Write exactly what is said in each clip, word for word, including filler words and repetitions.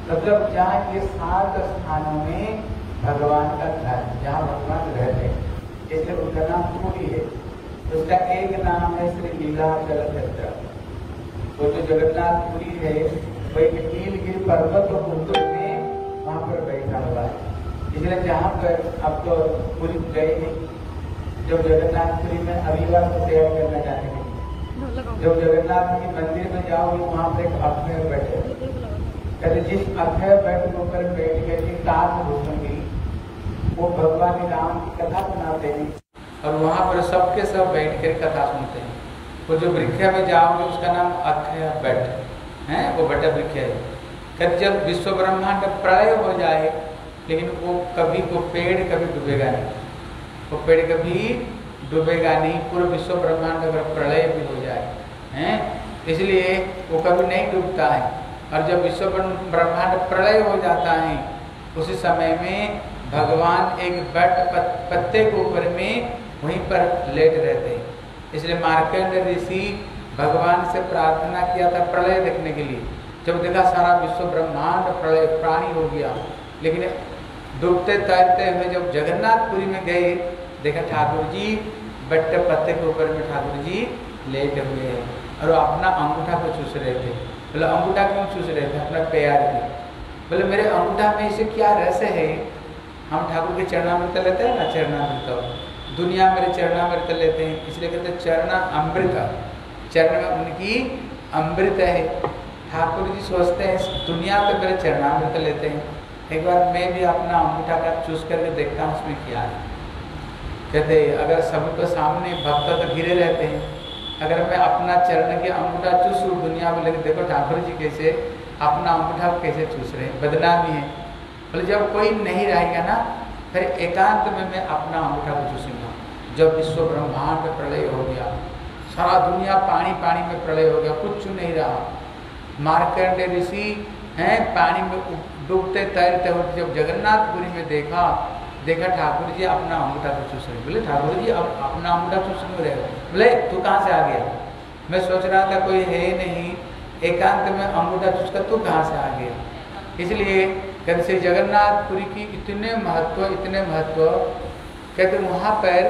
मतलब जहाँ ये सात स्थानों में भगवान का घर, जहाँ भगवान रहते हैं, इसलिए उनका नाम पुरी है। उसका एक नाम है श्री लीलाचल क्षेत्र। वो जो जगन्नाथपुरी है वो एक नीलगिरी पर्वत और ऊपर में वहाँ पर बैठा हुआ है। इसलिए जहाँ पर अब तो पुरी गए नहीं, जब जगन्नाथपुरी में अगली बार तो सेवा करना चाहेंगे, जब जगन्नाथ के मंदिर में जाओगे वहाँ पर एक अक्षय बैठे, कहते जिस अक्षय बैठ के ऊपर बैठ करके कान घूमेंगे वो भगवान राम की कथा सुनाते हैं और वहाँ पर सबके सब बैठ कर कथा सुनते हैं। वो जो वृक्ष में जाओगे उसका नाम अक्षय बैठ है, वो बटा वृक्ष है। कहते जब विश्व ब्रह्मांड प्रलय हो जाए, लेकिन वो कभी वो पेड़ कभी डूबेगा नहीं, वो पेड़ कभी डूबेगा नहीं, पूरा विश्व ब्रह्मांड अगर प्रलय भी हो जाए हैं, इसलिए वो कभी नहीं डूबता है। और जब विश्व ब्रह्मांड प्रलय हो जाता है उसी समय में भगवान एक बट पत्ते के ऊपर में वहीं पर लेट रहते हैं। इसलिए मार्कंडेय ऋषि भगवान से प्रार्थना किया था प्रलय देखने के लिए। जब देखा सारा विश्व ब्रह्मांड प्रलय प्राणी हो गया, लेकिन डूबते तैरते हुए जब जगन्नाथपुरी में गए, देखा ठाकुर जी बट्टे पत्ते के ऊपर में ठाकुर जी लेटे हुए हैं और वो अपना अंगूठा को चूस रहे थे। बोले अंगूठा क्यों चूस रहे थे? अपना प्यार की। बोले मेरे अंगूठा में इसे क्या रस है? हम ठाकुर के चरणामृत लेते हैं ना, चरणामृत दुनिया मेरे चरणामृत लेते हैं, इसलिए कहते हैं चरणा अमृत, चरण में उनकी अमृत है। ठाकुर जी सोचते हैं दुनिया पे मेरे चरणामृत लेते हैं, एक बार मैं भी अपना अंगूठा का चूस करके देखता हूँ उसमें क्या है। कहते अगर सभी को सामने भक्त तो घिरे रहते हैं, अगर मैं अपना चरण के अंगूठा चूसूँ दुनिया में, लेकिन देखो ठाकुर जी कैसे अपना अंगूठा कैसे चूस रहे हैं, बदनामी है। बोले जब कोई नहीं रहेगा ना फिर एकांत में मैं अपना अंगूठा को चूसूंगा। जब विश्व ब्रह्मांड प्रलय हो गया, सारा दुनिया पानी पानी में प्रलय हो गया, कुछ नहीं रहा। मार्कंडेय ऋषि हैं पानी में डूबते तैरते हुए जब जगन्नाथपुरी में देखा, देखा ठाकुर जी अपना अंगूठा को चूस रहे। बोले ठाकुर जी अब अपना अंगूठा चूस क्यों रहे? बोले तू कहाँ से आ गया? मैं सोच रहा था कोई है नहीं, एकांत में अंगूठा चूस कर तू कहाँ से आ गया? इसलिए कहते श्री जगन्नाथपुरी की इतने महत्व इतने महत्व कहते वहाँ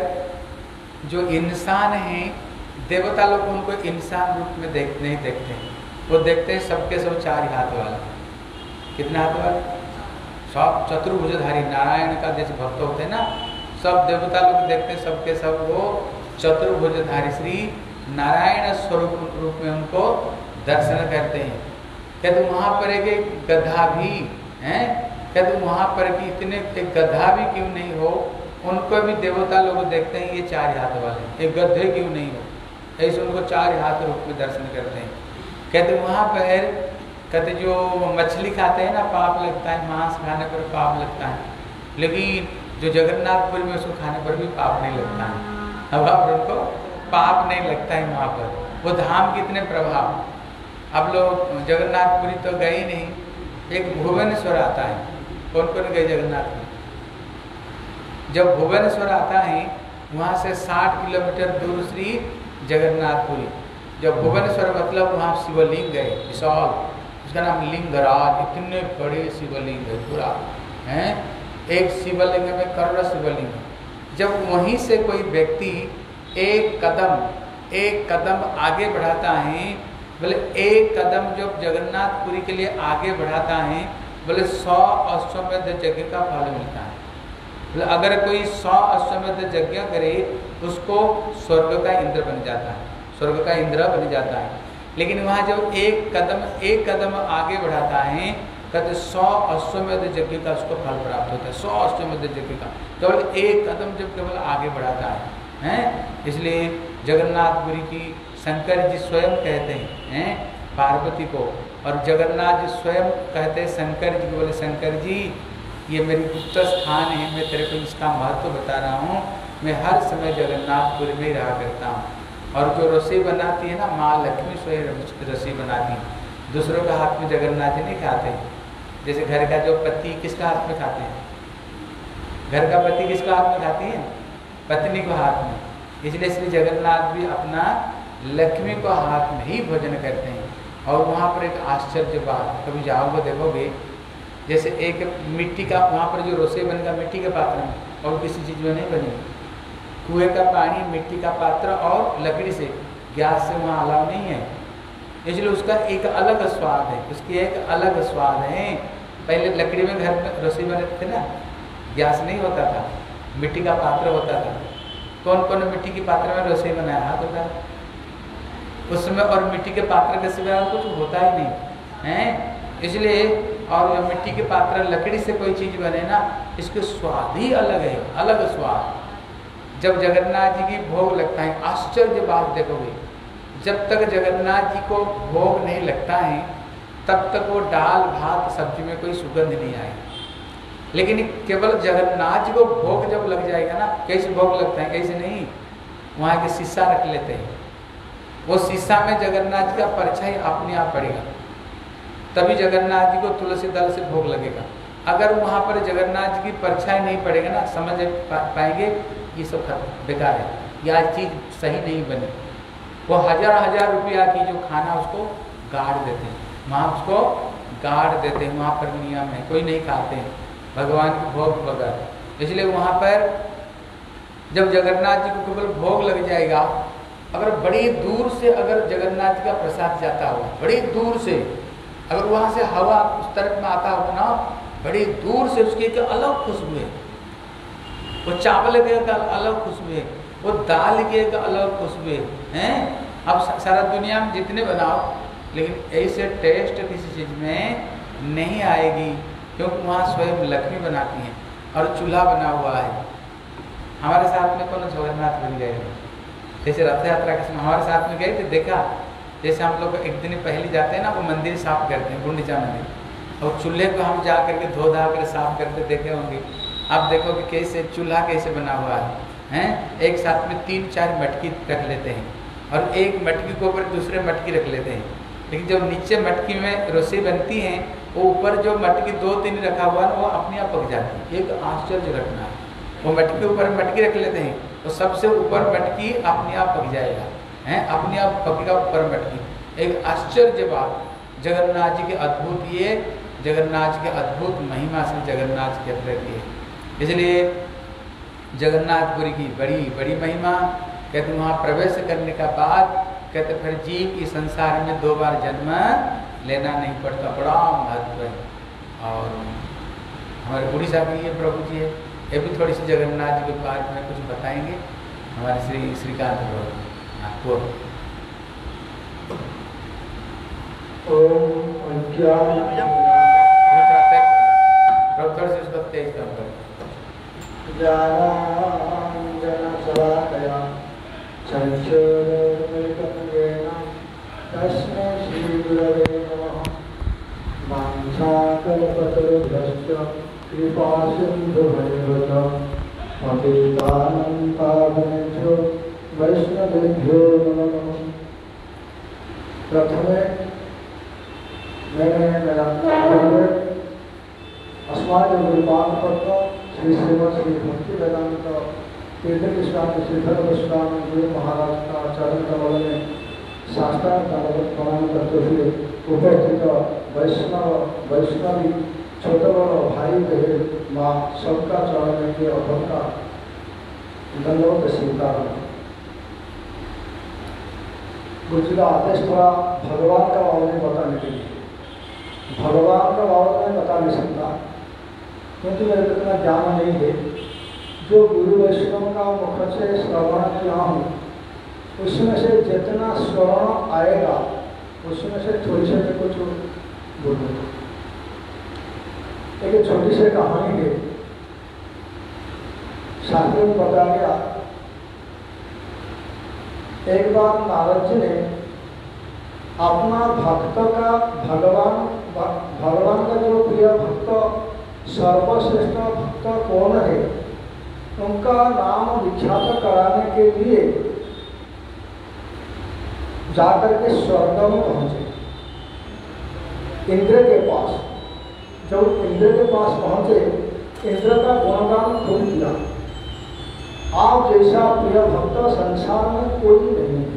पर जो इंसान हैं देवता लोग उनको इंसान रूप में देख नहीं देखते हैं, वो देखते हैं सबके सब चार हाथ वाला। कितने हाथ वाला? सब चतुर्भुजधारी नारायण का जैसे भक्त होते हैं ना, सब देवता लोग देखते हैं सबके सब वो चतुर्भुजधारी श्री नारायण स्वरूप रूप में उनको दर्शन करते हैं। कहते वहाँ पर एक गधा भी हैं, कहते वहाँ पर कि इतने एक गधा भी क्यों नहीं हो, उनको भी देवता लोग देखते हैं ये चार हाथ वाले, एक गधे क्यों नहीं हो, ऐसे उनको चार हाथ रूप में दर्शन करते हैं। कहते वहाँ पर कहते जो मछली खाते हैं ना पाप लगता है, मांस खाने पर पाप लगता है, लेकिन जो जगन्नाथपुरी में उसको खाने पर भी पाप नहीं लगता है। अब आप उनको पाप नहीं लगता है वहाँ पर, वो धाम कितने प्रभाव। अब लोग जगन्नाथपुरी तो गए नहीं, एक भुवनेश्वर आता है, कौन कौन गए जगन्नाथपुरी? जब भुवनेश्वर आता है वहाँ से साठ किलोमीटर दूर श्री जगन्नाथपुरी। जब भुवनेश्वर मतलब वहाँ शिवलिंग गए विशाल, उसका नाम लिंगराज, इतने बड़े शिवलिंग है पूरा हैं, एक शिवलिंग में करोड़ शिवलिंग। जब वहीं से कोई व्यक्ति एक कदम एक कदम आगे बढ़ाता है, बोले एक कदम जब जगन्नाथपुरी के लिए आगे बढ़ाता है, बोले सौ अश्वमेध यज्ञ का फल मिलता है। बोले अगर कोई सौ अश्वमेध यज्ञ करे उसको स्वर्ग का इंद्र बन जाता है, स्वर्ग का इंद्र बन जाता है। लेकिन वहाँ जब एक कदम एक कदम आगे बढ़ाता है, कहते सौ अश्वमेध यज्ञ का उसको फल प्राप्त होता है। सौ अश्वमेध यज्ञ का केवल एक कदम जब केवल आगे बढ़ाता है हैं, इसलिए जगन्नाथपुरी की शंकर जी स्वयं कहते हैं पार्वती को, और जगन्नाथ जी स्वयं कहते हैं शंकर जी को, बोले शंकर जी ये मेरी गुप्त स्थान है, मैं तेरे को इसका महत्व बता रहा हूँ, मैं हर समय जगन्नाथपुरी में ही रहा करता हूँ। और जो रसोई बनाती है ना माँ लक्ष्मी स्वयं रसोई बनाती है, दूसरों का हाथ में जगन्नाथ जी नहीं खाते। जैसे घर का जो पति किसका हाथ में खाते हैं, घर का पति किसका हाथ में खाती है? पत्नी को हाथ में। इसलिए श्री जगन्नाथ भी अपना लक्ष्मी को हाथ में ही भोजन करते हैं। और वहाँ पर एक आश्चर्य बात, कभी जाओगे देखोगे जैसे एक मिट्टी का वहाँ पर जो रसोई बनेगा मिट्टी के पात्र में, और किसी चीज़ में नहीं बनेगी। कुएं का पानी, मिट्टी का पात्र और लकड़ी से, गैस से वहाँ अलाव नहीं है, इसलिए उसका एक अलग स्वाद है, उसकी एक अलग स्वाद है। पहले लकड़ी में घर में रसोई बनाते थे ना, गैस नहीं होता था, मिट्टी का पात्र होता था। कौन कौन मिट्टी के पात्र में रसोई बनाया हाथ होता उसमें, और मिट्टी के पात्र के सिवा कुछ होता ही नहीं है। इसलिए और मिट्टी के पात्र लकड़ी से कोई चीज़ बने ना, इसके स्वाद ही अलग है, अलग स्वाद। जब जगन्नाथ जी की भोग लगता है, आश्चर्य बात देखोगे, जब तक जगन्नाथ जी को भोग नहीं लगता है तब तक वो दाल भात सब्जी में कोई सुगंध नहीं आएगी। लेकिन केवल जगन्नाथ जी को भोग जब लग जाएगा ना, कैसे भोग लगता है, कैसे नहीं, वहाँ के शीशा रख लेते हैं, वो शीशा में जगन्नाथ जी का परछाई अपने आप पड़ेगा, तभी जगन्नाथ जी को तुलसी दल से भोग लगेगा। अगर वहाँ पर जगन्नाथ जी की परछाई नहीं पड़ेगा ना, समझ पाएंगे ये सब बेकार है, यह चीज़ सही नहीं बनी। वो हजार हजार रुपया की जो खाना उसको गाड़ देते हैं, वहाँ उसको गाड़ देते हैं, वहाँ पर नियम है, कोई नहीं खाते हैं भगवान के भोग बगैर। इसलिए वहाँ पर जब जगन्नाथ जी को केवल भोग लग जाएगा, अगर बड़ी दूर से अगर जगन्नाथ जी का प्रसाद जाता हो, बड़ी दूर से अगर वहाँ से हवा उस तरफ में आता हो ना, बड़ी दूर से उसकी एक अलग खुशबू है, वो चावल की एक अलग खुशबू है, वो दाल की एक अलग खुशबू है। अब सारा दुनिया में जितने बनाओ, लेकिन ऐसे टेस्ट किसी चीज़ में नहीं आएगी, क्योंकि वहाँ स्वयं लक्ष्मी बनाती हैं और चूल्हा बना हुआ है। हमारे साथ में कौन जगन्नाथ बन गए, जैसे रथ यात्रा के समय हमारे साथ में गए थे, देखा जैसे हम लोग एक दिन पहले जाते हैं ना, वो मंदिर साफ करते हैं, गुंडीचा मंदिर, और चूल्हे को हम जा करके धो धा कर साफ करते देखे होंगे। आप देखो कि कैसे चूल्हा कैसे बना हुआ है, हैं? एक साथ में तीन चार मटकी रख लेते हैं, और एक मटकी के ऊपर दूसरे मटकी रख लेते हैं, लेकिन जब नीचे मटकी में रसोई बनती है, वो ऊपर जो मटकी दो तीन रखा हुआ है वो अपने आप पक जाती है। एक आश्चर्य घटना है, वो मटकी के ऊपर मटकी रख लेते हैं, तो सबसे ऊपर मटकी अपने आप पक जाएगा, हैं? अपने आप पकेगा ऊपर मटकी। एक आश्चर्य बात, जगन्नाथ जी के अद्भुत, ये जगन्नाथ जी के अद्भुत महिमा से जगन्नाथ जी कहते है। इसलिए जगन्नाथपुरी की बड़ी बड़ी महिमा। कहते वहाँ प्रवेश करने का बाद कहते फिर जीव इस संसार में दो बार जन्म लेना नहीं पड़ता, बड़ा महत्व है। और हमारे उड़ीसा में ये प्रभु जी है, ये भी थोड़ी सी जगन्नाथ जी के बारे में कुछ बताएंगे हमारे श्री श्रीकांत प्रभु आपको। थोड़ा से उसको तेज काम करो। ज्ञानाञ्जनशलाकया चक्षुरुन्मीलितं तस्मै श्रीगुरवे नमः। वाञ्छाकल्पतरुभ्यश्च कृपासिन्धुभ्यश्च पतितानां पावनेभ्यो वैष्णवेभ्यो नमो नमः। प्रथमे मैंने मेरा अस्माकं गुरुपाद पत्र श्री श्रीमद श्री भक्ति वेदांत तीर्थ गोस्वामी श्रीधर गोस्वामी गुरु महाराज का चरण कमल में साष्टांग दंडवत प्रणाम करते हुए उपस्थित वैष्णव वैष्णवी छोटे बड़ो भाई बहन माँ सबका चरण में के अभव का दंडवत स्वीकार। गुरुजी का आदेश थोड़ा भगवान का भावने बताने के लिए, भगवान का भाव मैं बता नहीं सकता क्योंकि मेरे को इतना ज्ञान नहीं है। जो गुरु वैष्णव का मुख से श्रवण किया हूँ उसमें से जितना श्रवण आएगा उसमें से थोड़ी से मैं कुछ बोलूँगा। एक छोटी सी कहानी है, शास्त्र में बताया गया। एक बार नारद जी ने अपना भक्त का भगवान भगवान का जो प्रिय भक्त सर्वश्रेष्ठ भक्त कौन है उनका नाम विख्यात कराने के लिए जाकर के स्वर्ग में पहुंचे इंद्र के पास। जब इंद्र के पास पहुंचे इंद्र का गुणगान खूब किया, आप जैसा प्रिय भक्त संसार में कोई नहीं है।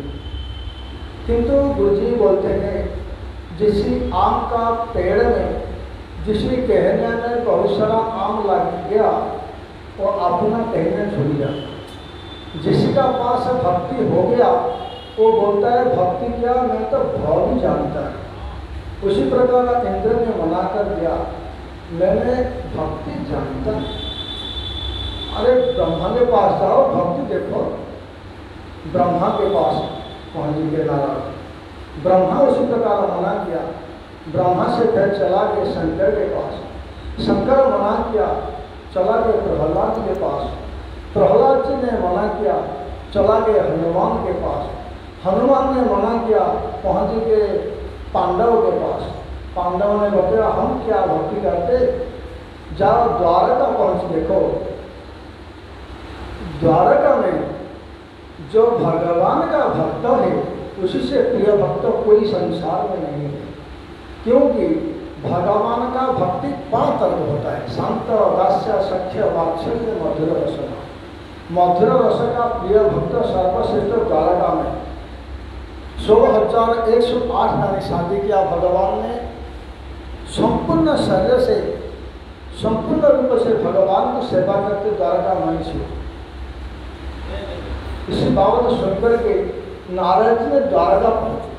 किंतु गुरुजी बोलते हैं जिस आम का पेड़ में जिसके कहने में बहुत सारा आम लग गया वो अपना कहने छूट गया। जिसका पास भक्ति हो गया वो बोलता है भक्ति क्या, मैं तो भाव ही जानता है। उसी प्रकार इंद्र ने मना कर दिया, मैंने भक्ति जानता। अरे ब्रह्मा के पास जाओ, भक्ति देखो। ब्रह्मा के पास पहुँच गए नारायण। ब्रह्मा उसी प्रकार मना किया। ब्रह्मा से फिर चला गए शंकर के पास। शंकर मना किया, चला गए प्रहलाद के पास। प्रहलाद जी ने मना किया, चला गए हनुमान के पास। हनुमान ने मना किया, पहुँच गए पांडव के पास। पांडव ने बताया हम क्या भक्ति करते, जाओ द्वारका पहुँच देखो। द्वारका में जो भगवान का भक्त है उसी से प्रिय भक्त कोई संसार में नहीं है। क्योंकि भगवान का भक्ति पांच तरह होता है, शांत, दास्य, सख्य, वात्सल्य, मधुर रसना। मधुर रस का प्रिय भक्त सर्वश्रेष्ठ द्वारका में सोलह हजार एक सौ आठ नानी शादी किया। भगवान ने संपूर्ण शरीर से संपूर्ण रूप से भगवान की सेवा करते द्वारका मई से। इसी बाबत सुनकर के नारद जी ने द्वारका पहुंचे।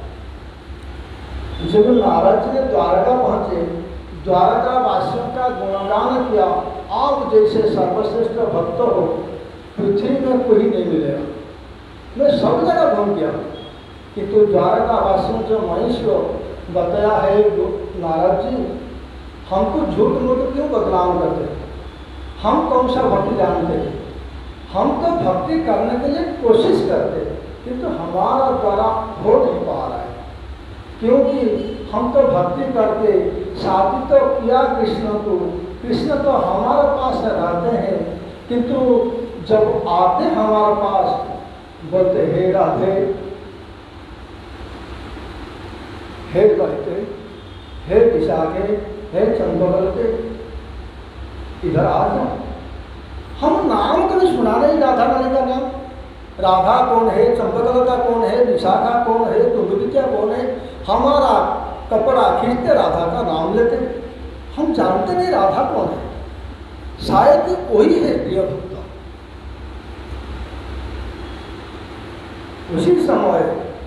जब नारद जी ने द्वारका पहुंचे, द्वारका वासियों का गुणगान किया, आप जैसे सर्वश्रेष्ठ भक्त हो पृथ्वी में कोई नहीं मिलेगा। मैं सब जगह घूम गया कि तो द्वारका वासियों जो मनुष्य बताया है नारद जी, हमको झूठ मूठ क्यों बदनाम करते? हम कौन सा भक्ति जानते हैं? हम तो भक्ति करने के लिए कोशिश करते किंतु तो हमारा द्वारा हो नहीं पा रहा है। क्योंकि हम तो भक्ति करते, शादी तो किया कृष्ण को, कृष्ण तो हमारे पास रहते हैं, किंतु जब आते हमारे पास बोलते हे राधे, हे कहते, हे विशाखे, हे चंद्रबलते, इधर आ जाओ। हम नाम कभी सुना नहीं राधा रानी का नाम। राधा कौन है, चंद्रकला कौन है, विशाखा कौन है, तुंगविद्या कौन है। हमारा कपड़ा खींचते राधा का नाम लेते, हम जानते नहीं राधा कौन है। शायद वही है प्रिय भक्त। उसी समय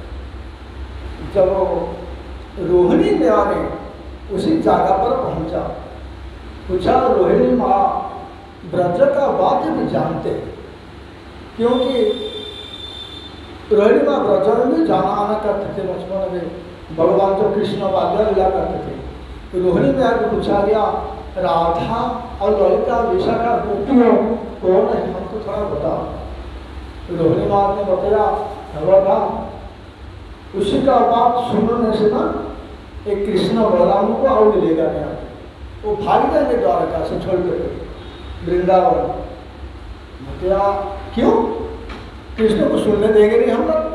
जब रोहिणी देवा ने उसी जगह पर पहुंचा, पूछा रोहिणी माँ ब्रज का वाद्य भी जानते हैं? क्योंकि रोहिणी माँ ब्रज में भी जाना आना करते थे। बचपन में भगवान जो कृष्ण वाद्य लिया करते थे। रोहिणी में आगे पूछा गया राधा और ललिता विशाखा गोपियों कौन है, हमको थोड़ा बताओ। रोहिणी माँ ने बताया भगवान उसी का बात सुनने से ना एक कृष्ण बलराम को और लेगा गया, वो भाग जाएंगे द्वारका से छोड़ कर वृंदावन। बताया क्यों? कृष्ण को सुनने देंगे नहीं हम लोग।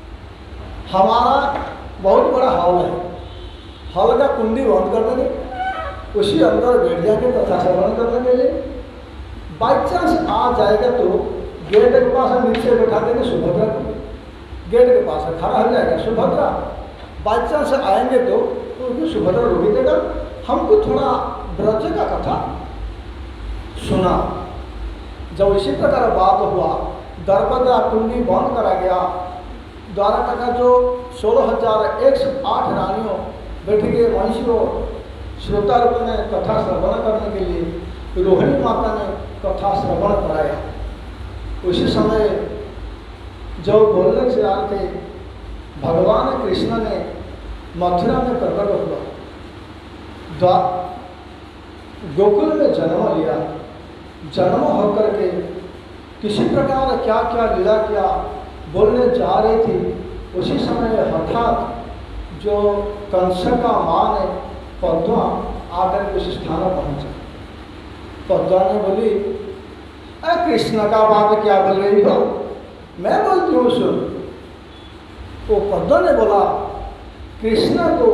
हमारा बहुत बड़ा हॉल है, हॉल का कुंडी बंद कर देंगे, उसी अंदर बैठ जाके कथा श्रवण करने के लिए। बाई चांस आ जाएगा तो गेट के पास नीचे बैठा देंगे सुभद्रा को, गेट के पास खड़ा हो जाएगा सुभद्रा। बाई चांस आएंगे तो उसमें सुभद्रा रोक देगा। हमको थोड़ा ब्रज का कथा सुना। जब इसी प्रकार बात हुआ, दरवाजा कुंडी बंद करा गया। द्वारका का जो सोलह हजार एक सौ आठ रानियों बैठ गए मनुष्यों श्रोता रूप में कथा श्रवण करने के लिए रोहिणी माता ने कथा श्रवण कराया। उसी समय जो बोलने से आए थे भगवान कृष्ण ने मथुरा में प्रकट हुआ, गोकुल में जन्म लिया। जन्म होकर के किसी प्रकार क्या क्या लीला किया बोलने जा रही थी। उसी समय हठात जो कंस का माँ ने पद्मा आकर उस स्थान पर पहुंचा। पद्मा ने बोली अरे कृष्ण का बात क्या बोल रही हो, मैं बोलती हूँ सुन। तो पद्मा ने बोला कृष्ण को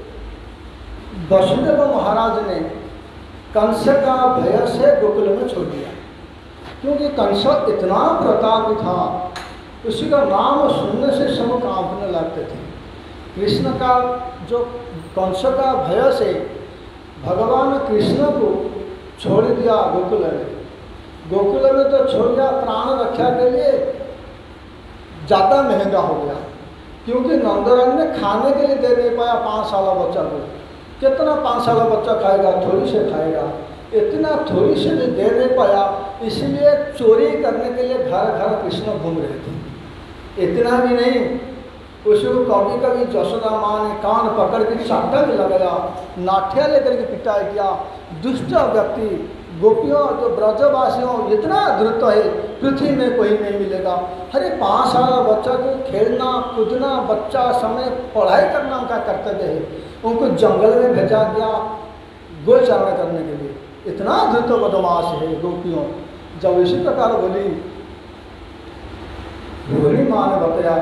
वसुदेव महाराज ने कंस का भय से गोकुल में छोड़ दिया, क्योंकि कंस इतना प्रतापी था, उसी का नाम सुनने से सब कांपने लगते थे। कृष्ण का जो कंस का भय से भगवान कृष्ण को छोड़ दिया गोकुल में। गोकुल में तो छोड़ दिया प्राण रक्षा के लिए, ज़्यादा महंगा हो गया, क्योंकि नंदराज ने खाने के लिए दे नहीं पाया पाँच साल बच्चा को। कितना पाँच साल बच्चा खाएगा, थोड़ी से खाएगा, इतना थोड़ी से भी दे नहीं पाया, इसलिए चोरी करने के लिए घर घर कृष्ण घूम रहे थे। इतना भी नहीं, उसको कभी कभी यशोदा माँ ने कान पकड़ के चाटा भी लगाया, नाठिया लेकर के पिटाई किया। दुष्ट व्यक्ति गोपियों जो ब्रजवासियों इतना द्रुत है, पृथ्वी में कोई नहीं मिलेगा। अरे पाँच साल बच्चा को खेलना कूदना, बच्चा समय पढ़ाई करना उनका कर्तव्य है, उनको जंगल में भेजा गया गोचारण करने के लिए। इतना द्रुत बदमाश है गोपियों। जब इसी प्रकार बोली, रोहिणी माँ ने बताया,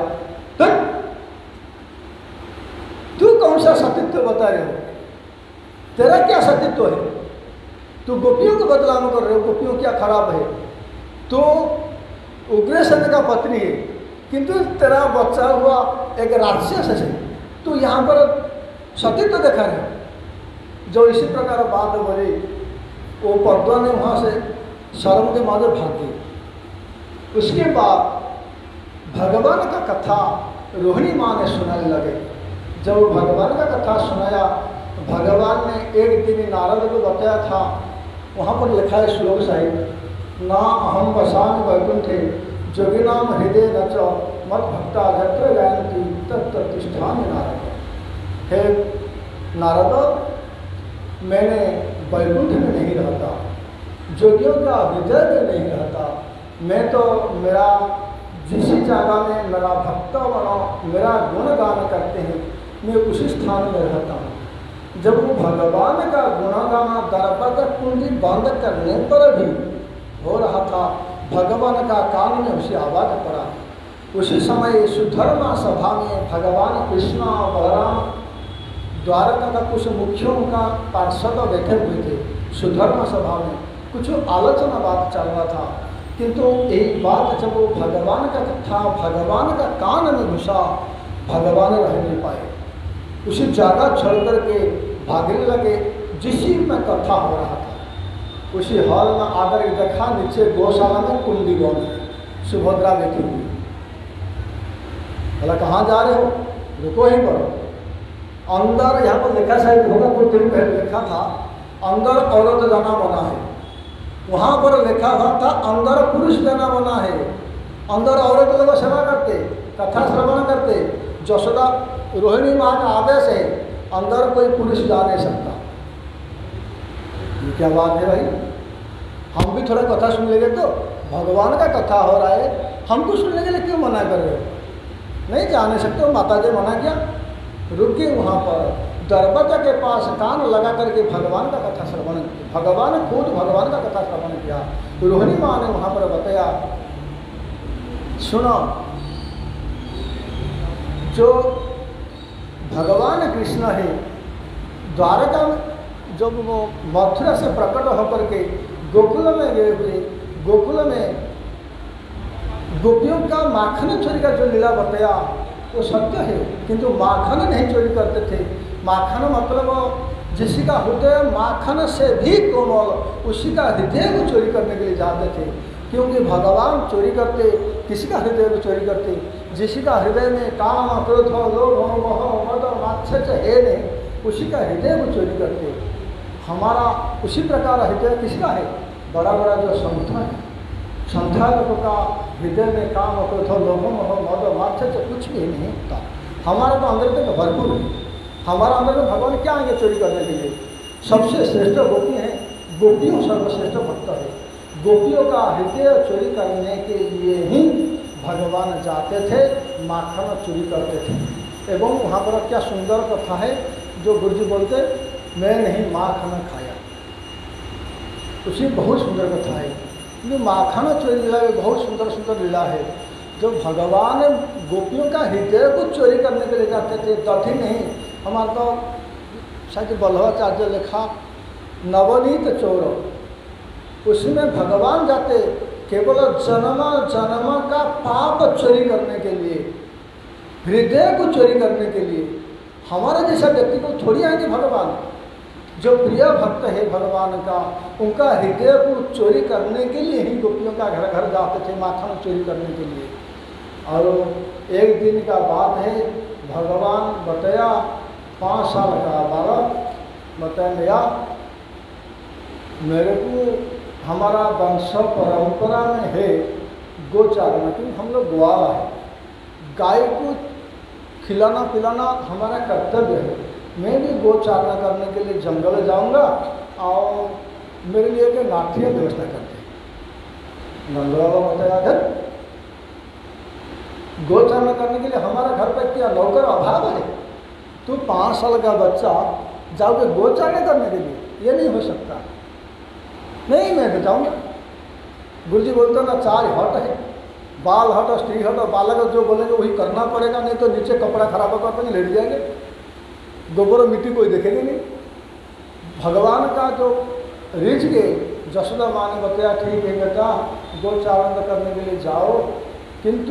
तू कौन सा सतीत्व बता रहे हो, तेरा क्या सतीत्व है, तू गोपियों को बदलाव कर रहे हो, गोपियों क्या खराब है, तो उग्रसेन का पत्नी है, किंतु तेरा बच्चा हुआ एक राक्षस है, तू यहाँ पर सतीत्व देखा रहे हो। जो इसी प्रकार बात बोली, वो पद्मा ने वहाँ से शर्म के मारे भाग गई। उसके बाद भगवान का कथा रोहिणी माँ ने सुनाने लगे। जब भगवान का कथा सुनाया, भगवान ने एक दिन नारद को बताया था, वहाँ पर लिखा है श्लोक साहिब, ना अहम वसान वैकुंठे जोगिनाम हृदय नच मत भक्ता यत्र गायन्ति तत्र तिष्ठामि नारद। हे नारद, मैंने वैकुंठ में नहीं रहता, जोगियों का हृदय में नहीं रहता, मैं तो मेरा जिस जगह में मेरा भक्त बना मेरा गुणगान करते हैं, मैं उसी स्थान में रहता हूँ। जब वो भगवान का गुणगान दरबार कुंडी बंद करने पर भी हो रहा था, भगवान का कान में उसे आवाज पड़ा। उसी समय सुधर्मा सभा में भगवान कृष्ण बलराम द्वारका का कुछ मुख्यों का पार्षद बैठे हुए थे। सुधर्मा सभा में कुछ आलोचना बात चल रहा था, किंतु एक बात जब वो भगवान का कथा भगवान का कान में घुसा, भगवान रह नहीं पाए, उसी जगह छोड़ करके भागने लगे जिसी में कथा हो रहा था। उसी हॉल में आकर देखा, नीचे गौशाला में कुंडी बंद, सुभद्रा बैठी हुई। बोला कहाँ जा रहे हो, रुको ही पर। अंदर यहाँ पर लिखा शायद होगा, कुछ दिन पहले लिखा था अंदर औरत जाना बना है, वहाँ पर लिखा हुआ था अंदर पुरुष जाना बना है। अंदर औरत लोग सेवा करते, कथा श्रवण करते, यशोदा रोहिणी माँ का आदेश है, अंदर कोई पुरुष जा नहीं सकता। ये क्या बात है भाई, हम भी थोड़ा कथा सुन लेंगे तो, भगवान का कथा हो रहा है, हमको सुनने के लिए क्यों मना कर रहे हो, नहीं जा नहीं सकते हो, माता जी मना किया। रुके वहाँ पर दरवाजा के पास कान लगा करके भगवान का कथा श्रवण, भगवान खुद भगवान का कथा श्रवण किया। रोहिणी माँ ने वहाँ पर बताया, सुनो, जो भगवान कृष्ण है द्वारका में, जब वो मथुरा से प्रकट होकर के गोकुल में गए हुए, गोकुल में गोपियों का माखन चोरी का जो लीला बताया वो सत्य है, किंतु माखन नहीं चोरी करते थे। माखन मतलब जिसी का हृदय माखन से भी कोमल, उसी का हृदय को चोरी करने के लिए जाते थे, क्योंकि भगवान चोरी करते, किसी का हृदय को चोरी करते, जिसी का हृदय में काम क्रोध लोभ मोह मद मात्सर्य है नहीं, उसी का हृदय को चोरी करते। हमारा उसी प्रकार हृदय किसका है, बड़ा बड़ा जो संत है, संथा लोगों का हृदय में काम क्रोध लोभ मोह मद मात्सर्य कुछ भी नहीं होता। हमारा तो अंदर तक भरपूर है, हमारा अंदर में भगवान क्या आएंगे चोरी करने के लिए। सबसे श्रेष्ठ गोपी है, गोपियों सर्वश्रेष्ठ भक्त है। गोपियों का हृदय चोरी करने के लिए ही भगवान जाते थे, माखन चोरी करते थे। एवं वहाँ पर क्या सुंदर कथा है, जो गुरुजी बोलते, मैं नहीं माखन खाया, उसी बहुत सुंदर कथा है। क्योंकि माखन चोरी लीला में बहुत सुंदर सुंदर लीला है। जो भगवान गोपियों का हृदय को चोरी करने के लिए जाते थे, तथी नहीं। हमारा तो शायद बल्लभाचार्य लिखा नवनीत चोर, उसमें भगवान जाते केवल जन्म जन्म का पाप चोरी करने के लिए, हृदय को चोरी करने के लिए। हमारे जैसा व्यक्ति को थोड़ी आएंगे भगवान, जो प्रिय भक्त है भगवान का, उनका हृदय को चोरी करने के लिए ही गोपियों का घर घर जाते थे, माखन चोरी करने के लिए। और एक दिन का बात है, भगवान बताया पाँच साल का बालक बताया भैया मेरे को हमारा वंश परंपरा में है गोचारण, क्योंकि हम लोग ग्वाला है, गाय को खिलाना पिलाना हमारा कर्तव्य है। मैं भी गोचारणा करने के लिए जंगल जाऊंगा और मेरे लिए के लाठियाँ व्यवस्था करते। नंदलाल बताया था गोचारणा करने के लिए हमारा घर पर क्या नौकर अभाव है, तो पाँच साल का बच्चा जाओगे गोचारणा करने के लिए, ये नहीं हो सकता। नहीं मैं बताऊँगा। गुरु जी बोलते ना चार हट है, बाल हट और स्त्री हट, और बालक जो बोलेंगे वही करना पड़ेगा, नहीं तो नीचे कपड़ा खराब कर देंगे, लेट जाएंगे, गोबर और मिट्टी कोई देखेंगे नहीं। भगवान का जो रिझ के जशोदा माँ ने बताया ठीक है बेटा गोचारण करने के लिए जाओ, किंतु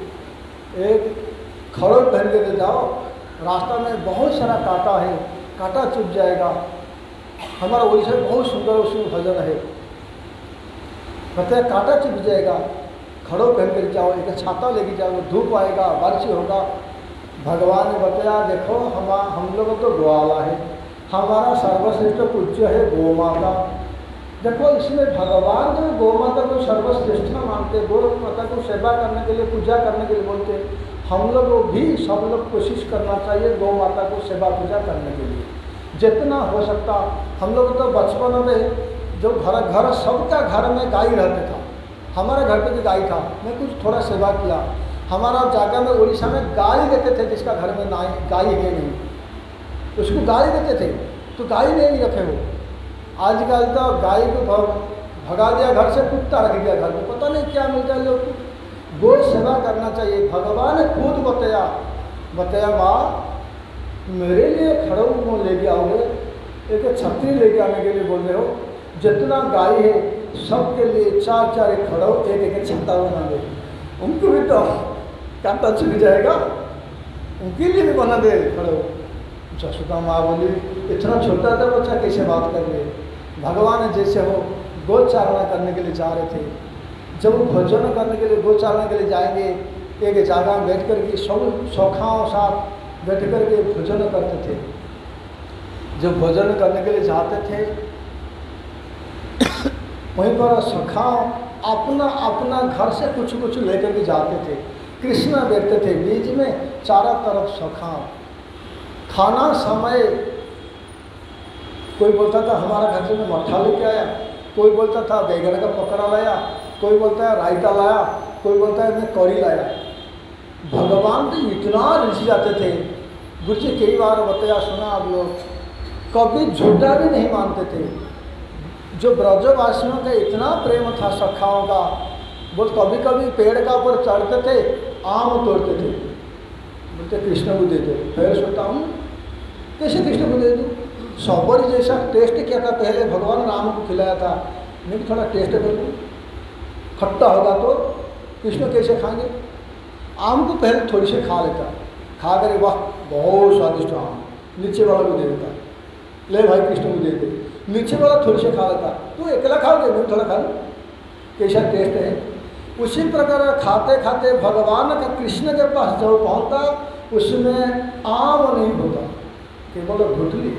एक खड़ो पहन के जाओ, रास्ता में बहुत सारा कांटा है, कांटा चुभ जाएगा। हमारा ओडिशा में बहुत सुंदर उसमें भजन है, बताया कांटा चुभ जाएगा, खड़ो पहन कर जाओ, एक छाता लेके जाओ, धूप आएगा, बारिश होगा। भगवान ने बताया देखो हम हम लोग तो ग्वाला है, हमारा सर्वश्रेष्ठ पूज्य है गौ माता। देखो इसमें भगवान जो गौ माता को सर्वश्रेष्ठ मानते, गौ माता को सेवा करने के लिए पूजा करने के लिए बोलते, हम लोग भी सब लोग कोशिश करना चाहिए गौ माता को सेवा पूजा करने के लिए जितना हो सकता। हम लोग तो बचपन में जो घर घर सबका घर में गाय रहते था, हमारे घर पे भी गाय था, मैं कुछ थोड़ा सेवा किया। हमारा जगह में उड़ीसा में गाय देते थे, जिसका घर में नाई गाय है नहीं उसको गाय देते थे, तो गाय नहीं रखे हो। आजकल तो गाय को भगा दिया घर से, कुत्ता रख दिया घर में, पता नहीं क्या मिलता है लोग को। गौ सेवा करना चाहिए। भगवान ने खुद बताया बताया माँ मेरे लिए खड़ो को लेके आओगे, एक छतरी लेके आने के लिए बोल रहे हो, जितना गाय है सबके लिए चार चार एक खड़ो, एक एक छत्ता बना दे, उनको भी तो कांटा चुभ जाएगा, उनके लिए भी बना दे खड़ो। जसोदा माँ बोली इतना छोटा था बच्चा कैसे बात कर रहे। भगवान जैसे हो गोचारणा करने के लिए जा रहे थे, जब वो भोजन करने के लिए गोचारणा के लिए जाएंगे, एक जगह में बैठ कर के सब सौखाओं साथ बैठ कर के भोजन करते थे। जब भोजन करने के लिए जाते थे वहीं पर सखाओं अपना अपना घर से कुछ कुछ लेकर के जाते थे। कृष्ण बैठते थे बीच में, चारों तरफ सखाओं। खाना समय कोई बोलता था हमारा घर से मैं मट्ठा लेके आया, कोई बोलता था बैगन का पकड़ा लाया, कोई बोलता है रायता लाया, कोई बोलता है मैं कौड़ी लाया। भगवान तो इतना रिझ जाते थे। गुरु जी कई बार बताया सुना आप लोग, कभी झूठा भी नहीं मानते थे। जो ब्रजवासियों का इतना प्रेम था सखाओं का, वो कभी कभी पेड़ का ऊपर चढ़ते थे, आम तोड़ते थे, बोलते कृष्ण को दे दो। फिर सोचता हूँ कैसे कृष्ण को दे दूँ, सौबरी जैसा टेस्ट किया था पहले भगवान राम को खिलाया था, मैं थोड़ा टेस्ट कर दूँ, खट्टा होगा तो कृष्ण कैसे खाएंगे। आम को पहले थोड़ी से खा लेता, खा कर वाह बहुत स्वादिष्ट आम, नीचे वाला को दे देता, ले भाई कृष्ण को दे दे। नीचे वाला थोड़ी से खा लेता, तो अकेला खाओगे मैं थोड़ा खा लूँ, कैसा टेस्ट है। उसी प्रकार खाते खाते भगवान का कृष्ण के पास जब पहुँचता उसमें आम नहीं होता, केवल घुटली।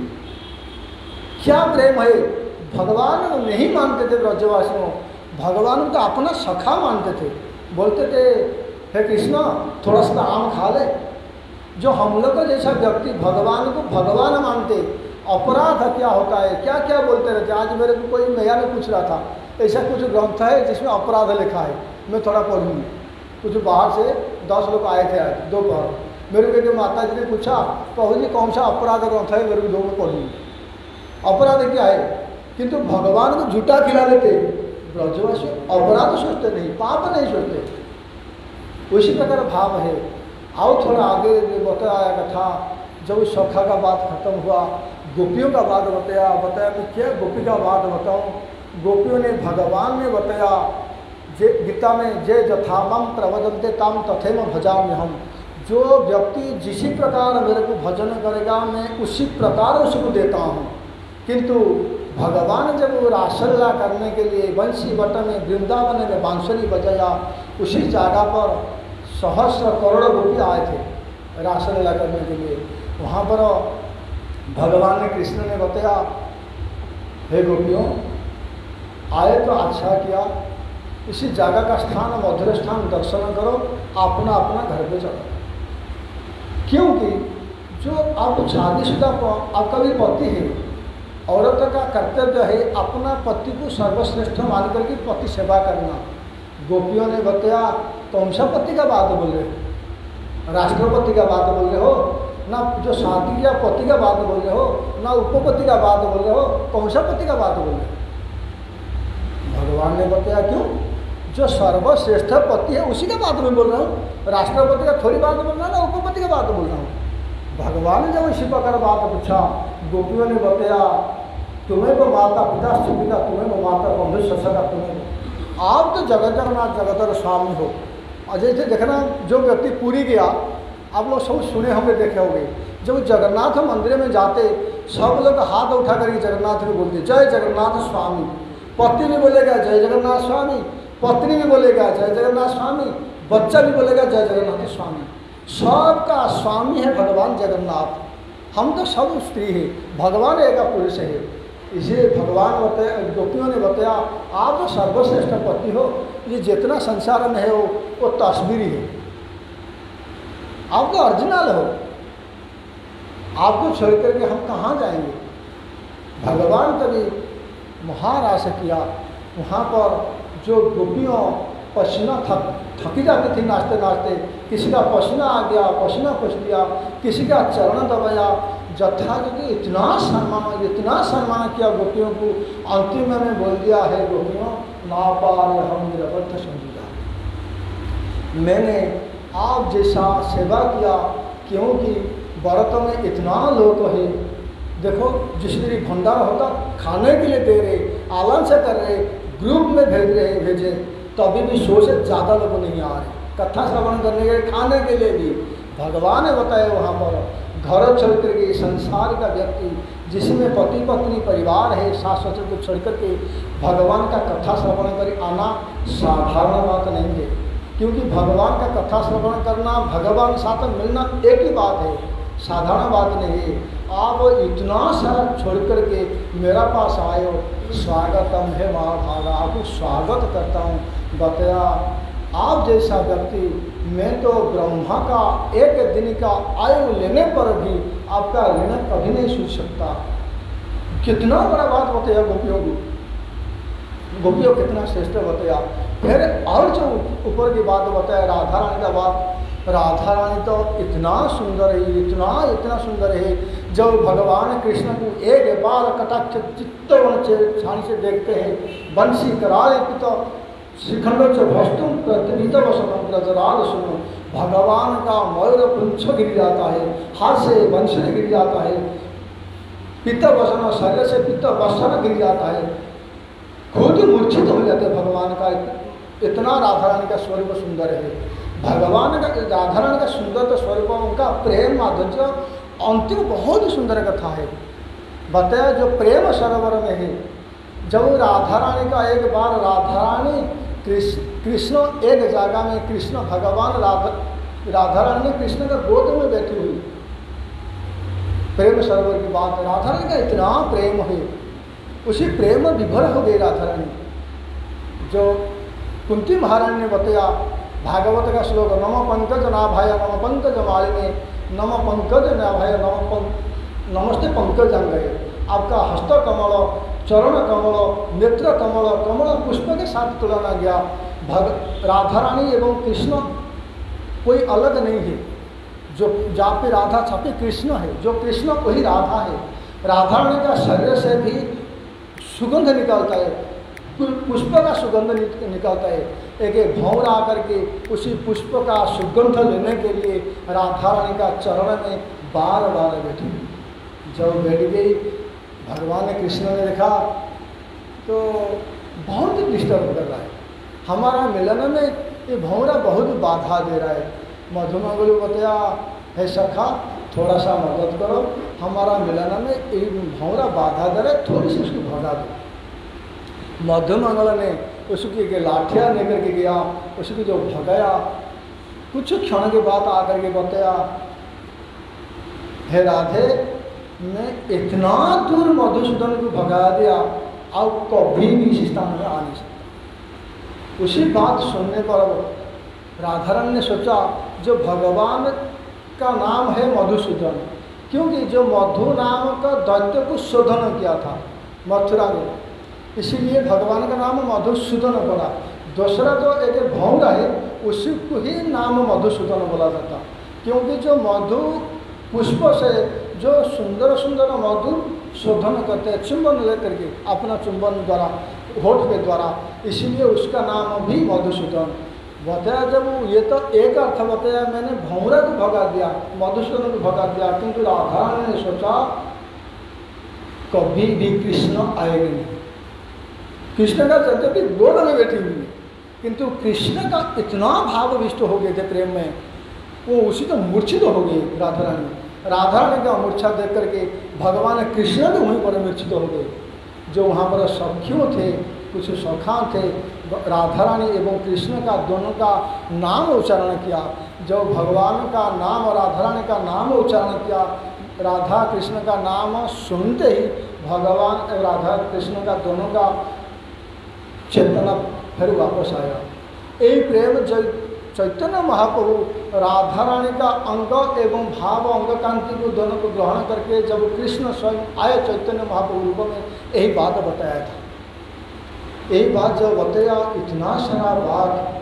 क्या प्रेम है। भगवान नहीं मानते थे ब्रजवासियों, भगवान को अपना सखा मानते थे। बोलते थे हे कृष्ण थोड़ा सा आम खा ले। जो हम लोग का जैसा व्यक्ति भगवान को भगवान मानते, अपराध क्या होता है क्या क्या बोलते रहते। आज मेरे को कोई नया ने पूछ रहा था, ऐसा कुछ ग्रंथ है जिसमें अपराध लिखा है, मैं थोड़ा पढ़ूँगी। कुछ बाहर से दस लोग आए थे आज दोपहर, मेरे को माता जी ने पूछा प्रभु जी कौन सा अपराध ग्रंथ है, मेरे को दो में पढ़ूँगी। अपराध क्या है, किंतु भगवान को झूठा खिला लेते ब्रजवासी। अपराध सोचते नहीं, पाप नहीं सोचते। उसी प्रकार भाव है। आओ थोड़ा आगे बताया कथा, जब सखा का बात खत्म हुआ, गोपियों का बात बताया बताया मैं क्या गोपी का बात बताऊँ। गोपियों ने भगवान ने बताया जे गीता में जे जथामम प्रवदंते ताम तथेम भजाम्य हम। जो व्यक्ति जिसी प्रकार मेरे को भजन करेगा मैं उसी प्रकार उसको देता हूँ। किंतु भगवान जब वो रासलीला करने के लिए बंसी बट में वृंदावन में बांसुरी बजाया, उसी जगह पर सहस्र करोड़ गोपी आए थे रासलीला करने के लिए। वहाँ पर भगवान ने कृष्ण ने बताया, हे गोपियों, आए तो अच्छा किया, इसी जगह का स्थान मधुर स्थान दर्शन करो, अपना अपना घर पे चलो। क्योंकि जो आप शादीशुदा आपका भी पति है, औरत का कर्तव्य है अपना पति को सर्वश्रेष्ठ मान करके पति सेवा करना। गोपियों ने बताया, कौन सा पति का बात बोल रहे हो, राष्ट्रपति का बात बोल रहे हो, ना जो शादी या पति का बात बोल रहे हो, ना उपपति का बात बोल रहे हो, कौन सा पति का बात बोल रहे हो। भगवान ने बताया, क्यों, जो सर्वश्रेष्ठ पति है उसी का बात में बोल रहा हूँ, राष्ट्रपति का थोड़ी बात बोल रहा हूँ, ना उपपति का बात बोल रहा हूँ। भगवान ने जब इसी प्रकार बात पूछा, गोपियों ने बताया, तुम्हें वो माता पिता पिता तुम्हें वो माता बंधु ससका तुम्हें, आप तो जगत जगन्नाथ जगतर स्वामी हो। और जैसे देखना, जो व्यक्ति पूरी गया, आप लोग सब सुने होंगे, देखे होंगे, जब जगन्नाथ मंदिर में जाते सब लोग हाथ उठा करके जगन्नाथ को बोलते, जय जगन्नाथ स्वामी। पति भी बोलेगा जय जगन्नाथ स्वामी, पत्नी भी बोलेगा जय जगन्नाथ स्वामी, बच्चा भी बोलेगा जय जगन्नाथ स्वामी। सबका स्वामी है भगवान जगन्नाथ। हम तो सब स्त्री है, भगवान एक पुरुष है। इसे भगवान बताया, गोपियों ने बताया, आप तो सर्वश्रेष्ठ पति हो, ये जितना संसार में है वो वो तस्वीर है, आप तो ओरिजिनल हो, आपको छोड़ करके हम कहाँ जाएंगे। भगवान कभी महारास किया, वहाँ पर जो गोपियों पसीना थक थकी जाती थी नाचते नाचते, किसी का पसीना आ गया, पसीना पुछ लिया, किसी का चरण दबाया, जथा जो इतना सम्मान इतना सम्मान किया गोपियों को, अंतिम में बोल दिया है, गोपियों ना पार हम निरबद्ध समझिया, मैंने आप जैसा सेवा किया, क्योंकि व्रत में इतना लोग है, देखो जिस दिन भंडारा होता खाने के लिए दे रहे, आलन से कर रहे, ग्रुप में भेज रहे भेजे, तभी भी सौ से ज़्यादा लोग नहीं आ रहे कथा श्रवण करने के लिए, खाने के लिए भी। भगवान ने बताया वहाँ पर घर छोड़ करके संसार का व्यक्ति जिसमें पति पत्नी परिवार है, सास ससुर को छोड़ करके भगवान का कथा श्रवण कर आना साधारण बात नहीं है। क्योंकि भगवान का कथा श्रवण करना, भगवान साथ मिलना एक ही बात है, साधारण बात नहीं है। आप इतना सारा छोड़ करके मेरा पास आए हो, स्वागतम है महाभागा, आपको स्वागत करता हूँ। बताया, आप जैसा व्यक्ति, मैं तो ब्रह्मा का एक दिन का आयु लेने पर भी आपका ऋण कभी नहीं सूझ सकता। कितना बड़ा बात बताया गोपियों को, गोपियों कितना श्रेष्ठ बताया। फिर और जो ऊपर की बात बताया, राधा रानी का बात, राधा रानी तो इतना सुंदर है, इतना इतना सुंदर है, जब भगवान कृष्ण को एक बार कटाक्ष चित्तवन से छानी से देखते हैं, बंसी कराले पिता श्रीखंड से भस्तुम प्रतिनित वसनम ब्रजराज सुनो, भगवान का मयूर पुंछ गिर जाता है, हाथ से वंशल गिर जाता है, पित्त वसन शरीर से पित्त वसन गिर जाता है, खुद मूर्छित हो जाते हैं। भगवान का इतना राधा रानी का स्वरूप सुंदर है। भगवान का राधा रानी का सुंदर स्वरूप, उनका प्रेम माधुर्य अंतिम बहुत ही सुंदर कथा है। बताया जो प्रेम सरोवर में है, जब राधा रानी का एक बार राधा रानी कृष्ण एक जगह में, कृष्ण भगवान राधा राधा रानी कृष्ण का गोद में बैठी हुई, प्रेम सरोवर की बात, राधा रानी का इतना प्रेम है, उसी प्रेम में विभोर हो गई राधा रानी। जो कुंती महारानी ने बताया, भागवत का श्लोक, नम पंकज नाभाय नम पंकज मालिनी, नम पंकज नाभाय नम पंक नमस्ते पंकज अंगय। आपका हस्त कमल, चरण कमल, नेत्र कमल, कमल पुष्प के साथ तुलना गया। भग राधा रानी एवं कृष्ण कोई अलग नहीं है, जो जहाँ पे राधा छपे कृष्ण है, जो कृष्ण वही राधा है। राधा रानी का शरीर से भी सुगंध निकलता है, पुष्प का सुगंध निकलता है। एक एक भौर आकर के उसी पुष्प का सुगंध लेने के लिए राधा रानी का चरण में बार बार बैठी। जब बैठ गई, भगवान ने कृष्ण ने देखा तो बहुत डिस्टर्ब कर रहा है, हमारा मिलन में ये भौरा बहुत बाधा दे रहा है। मधुमंगल बताया, है सखा थोड़ा सा मदद करो, हमारा मिलन में एक भौरा बाधा दे रहे, थोड़ी सी उसकी भगा दो। मधुमंगल ने उसकी के लाठियाँ लेकर के गया, उसकी जो भगाया, कुछ क्षण के बाद आकर के बताया, हे राधे, मैं इतना दूर मधुसूदन को भगा दिया, अब कभी भी इस स्थान में आ नहीं सकता। उसी बात सुनने पर राधारानी ने सोचा, जो भगवान का नाम है मधुसूदन, क्योंकि जो मधु नाम का दैत्य को शोधन किया था मथुरा में, इसीलिए भगवान का नाम मधुसूदन पड़ा। दूसरा जो एक भौरा है, उसी को ही नाम मधुसूदन बोला जाता, क्योंकि जो मधु पुष्प से जो सुंदर सुंदर मधु शोधन करते हैं चुंबन लेकर के अपना चुंबन द्वारा, होठ के द्वारा, इसीलिए उसका नाम भी मधुसूदन बताया। जब ये तो एक अर्थ बताया, मैंने भौरा को भगा दिया, मधुसूदन को भगा दिया, किंतु राधा ने सोचा कभी भी कृष्ण आएंगे नहीं। कृष्ण का यद्यपि गोद में बैठी हुई, किंतु कृष्ण का इतना भाव विष्ट हो गए थे प्रेम में, वो उसी तो मूर्छित हो गई राधा रानी। राधा रानी का मूर्छा देख करके भगवान कृष्ण भी वहीं पर मूर्छित हो गए। जो वहाँ पर सखियों थे, कुछ सखा थे, राधा रानी एवं कृष्ण का दोनों का नाम उच्चारण किया। जब भगवान का नाम और राधा रानी का नाम उच्चारण किया, राधा कृष्ण का नाम सुनते ही भगवान और राधा कृष्ण का दोनों का चेतना फिर वापस आया। यही प्रेम जय चैतन्य महाप्रभु राधा रानी का अंग एवं भाव अंग कांति को दोनों को ग्रहण करके जब कृष्ण स्वयं आए चैतन्य महाप्रभु रूप में, यही बात बताया था। यही बात जब बताया, इतना सारा बात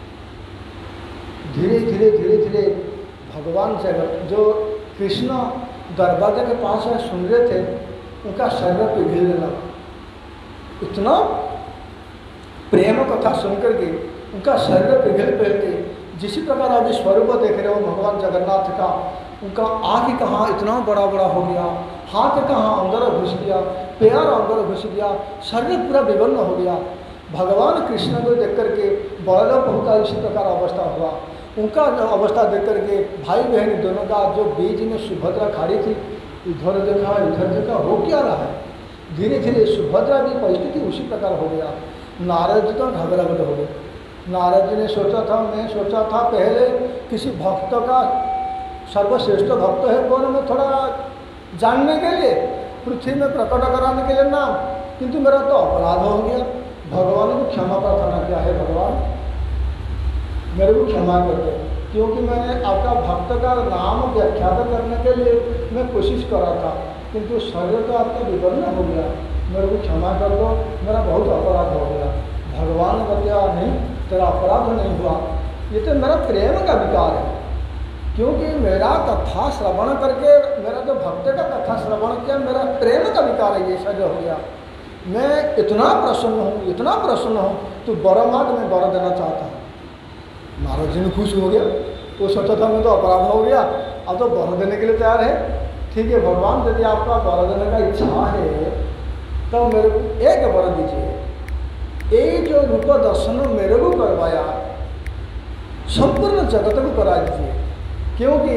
धीरे धीरे धीरे धीरे भगवान से जो कृष्ण दरवाजे के पास सुन रहे थे, उनका शरीर पिघलने लगा। इतना प्रेम कथा सुनकर के उनका शरीर पिघल पड़ते, जिसी प्रकार अभी स्वरूप देख रहे हो भगवान जगन्नाथ का, उनका आँख कहाँ इतना बड़ा बड़ा हो गया, हाथ कहाँ अंदर घुस गया, पैर अंदर घुस गया, शरीर पूरा विवर्ण हो गया। भगवान कृष्ण को देख करके बलदेव प्रभु का इसी प्रकार अवस्था हुआ। उनका अवस्था देख करके भाई बहन दोनों का जो बीच में सुभद्रा खड़ी थी, इधर देखा इधर देखा, हो क्या रहा है। धीरे धीरे सुभद्रा की परिस्थिति उसी प्रकार हो गया। नारद जी तो घबराहट हो गए। नारद जी ने सोचा था, मैं सोचा था पहले किसी भक्त का सर्वश्रेष्ठ भक्त है कौन, मैं थोड़ा जानने के लिए, पृथ्वी में प्रकट कराने के लिए नाम, किंतु मेरा तो अपराध हो गया। भगवान को क्षमा प्रार्थना किया है, भगवान मेरे को क्षमा कर दे, क्योंकि मैंने आपका भक्त का नाम व्याख्यात करने के लिए मैं कोशिश कर रहा था, किंतु शरीर तो आपका विवर्ण हो गया, मेरे को क्षमा कर दो, मेरा बहुत अपराध हो गया। भगवान ने बताया, नहीं तेरा अपराध नहीं हुआ, ये तो मेरा प्रेम का विकार है, क्योंकि मेरा कथा श्रवण करके, मेरा जो भक्त का कथा श्रवण किया, मेरा प्रेम का विकार है, ये सज हो गया। मैं इतना प्रसन्न हूँ, इतना प्रसन्न हूँ, तो वर मांग, मैं वर देना चाहता हूँ। नारद जी ने खुश हो गया, वो सोचा था मैं तो अपराध हो गया, अब तो वर देने के लिए तैयार है। ठीक है भगवान, यदि आपका वर देने का इच्छा है तो मेरे को एक वर दीजिए। ये जो रूप दर्शन मेरे को करवाया, संपूर्ण जगत को करा दीजिए, क्योंकि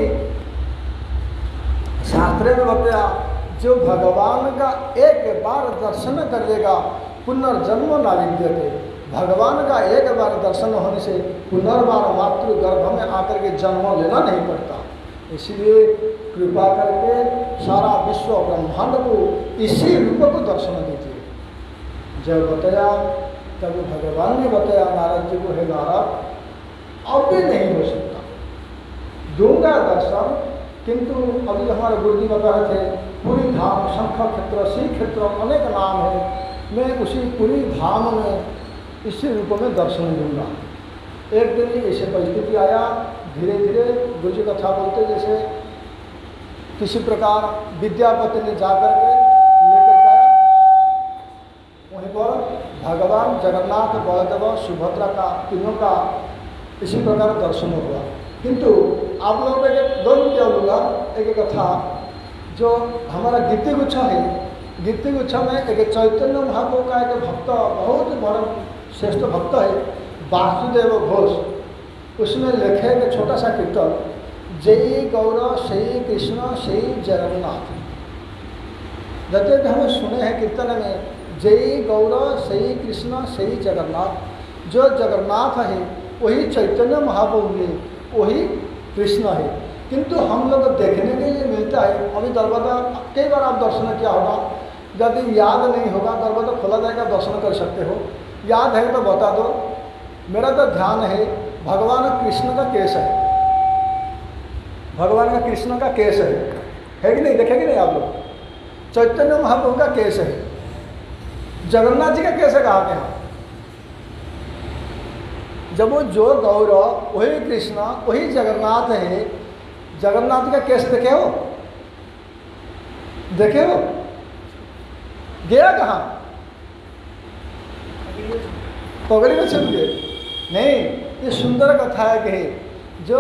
शास्त्र में बताया, जो भगवान का एक बार दर्शन कर लेगा पुनर्जन्म ना विद्यते। भगवान का एक बार दर्शन होने से पुनर्बार मातृ गर्भ में आकर के जन्म लेना नहीं पड़ता। इसलिए कृपा करके सारा विश्व ब्रह्मांड को इसी रूप को दर्शन दीजिए। जब बताया तब भगवान ने बताया नारद जी को, हे नारद अब भी नहीं हो सकता, दूंगा दर्शन, किंतु अभी हमारे गुरु जी बता रहे थे पूरी धाम, शंख क्षेत्र, श्री क्षेत्र, अनेक नाम है, मैं उसी पूरी धाम में इसी रूप में दर्शन दूंगा। एक दिन ऐसे परिस्थिति आया, धीरे धीरे गुरु जी कथा बोलते, जैसे किसी प्रकार विद्यापति ने जाकर के लेकर गया, वहीं पर भगवान जगन्नाथ, बलदेव, सुभद्रा का तीनों का इसी प्रकार दर्शन हुआ। किंतु आप लोगों को एक दो क्या होगा, एक कथा जो हमारा गीति गुच्छा है, गीति गुच्छा में एक चैतन्य महाप्रभु का एक भक्त, बहुत बड़ा श्रेष्ठ भक्त है वासुदेव घोष, उसमें लिखे एक छोटा सा कीर्तन जय गौर श्री कृष्ण श्री जगन्नाथ। जैसे कि हमें सुने हैं कीर्तन में, जय गौर श्री कृष्ण श्री जगन्नाथ। जो जगन्नाथ है वही चैतन्य महाप्रभु है, वही कृष्ण है। किंतु हम लोग देखने के लिए मिलता है। अभी दरवाजा कई बार आप दर्शन किया होगा, यदि याद नहीं होगा दरवाजा खोला जाएगा, दर्शन कर सकते हो। याद है तो बता दो। मेरा तो ध्यान है भगवान कृष्ण का केस है, भगवान का कृष्ण का केस है, है कि नहीं? देखेंगे नहीं आप लोग? चैतन्य महाप्रभु का केस है, जगन्नाथ जी का केस है कहाँ के यहाँ? जब वो जो गौरव वही कृष्ण वही जगन्नाथ है, जगन्नाथ का केस देखे हो? देखे हो? गया कहाँ? पगड़ी में छिप गए? नहीं, ये सुंदर कथा है कि जो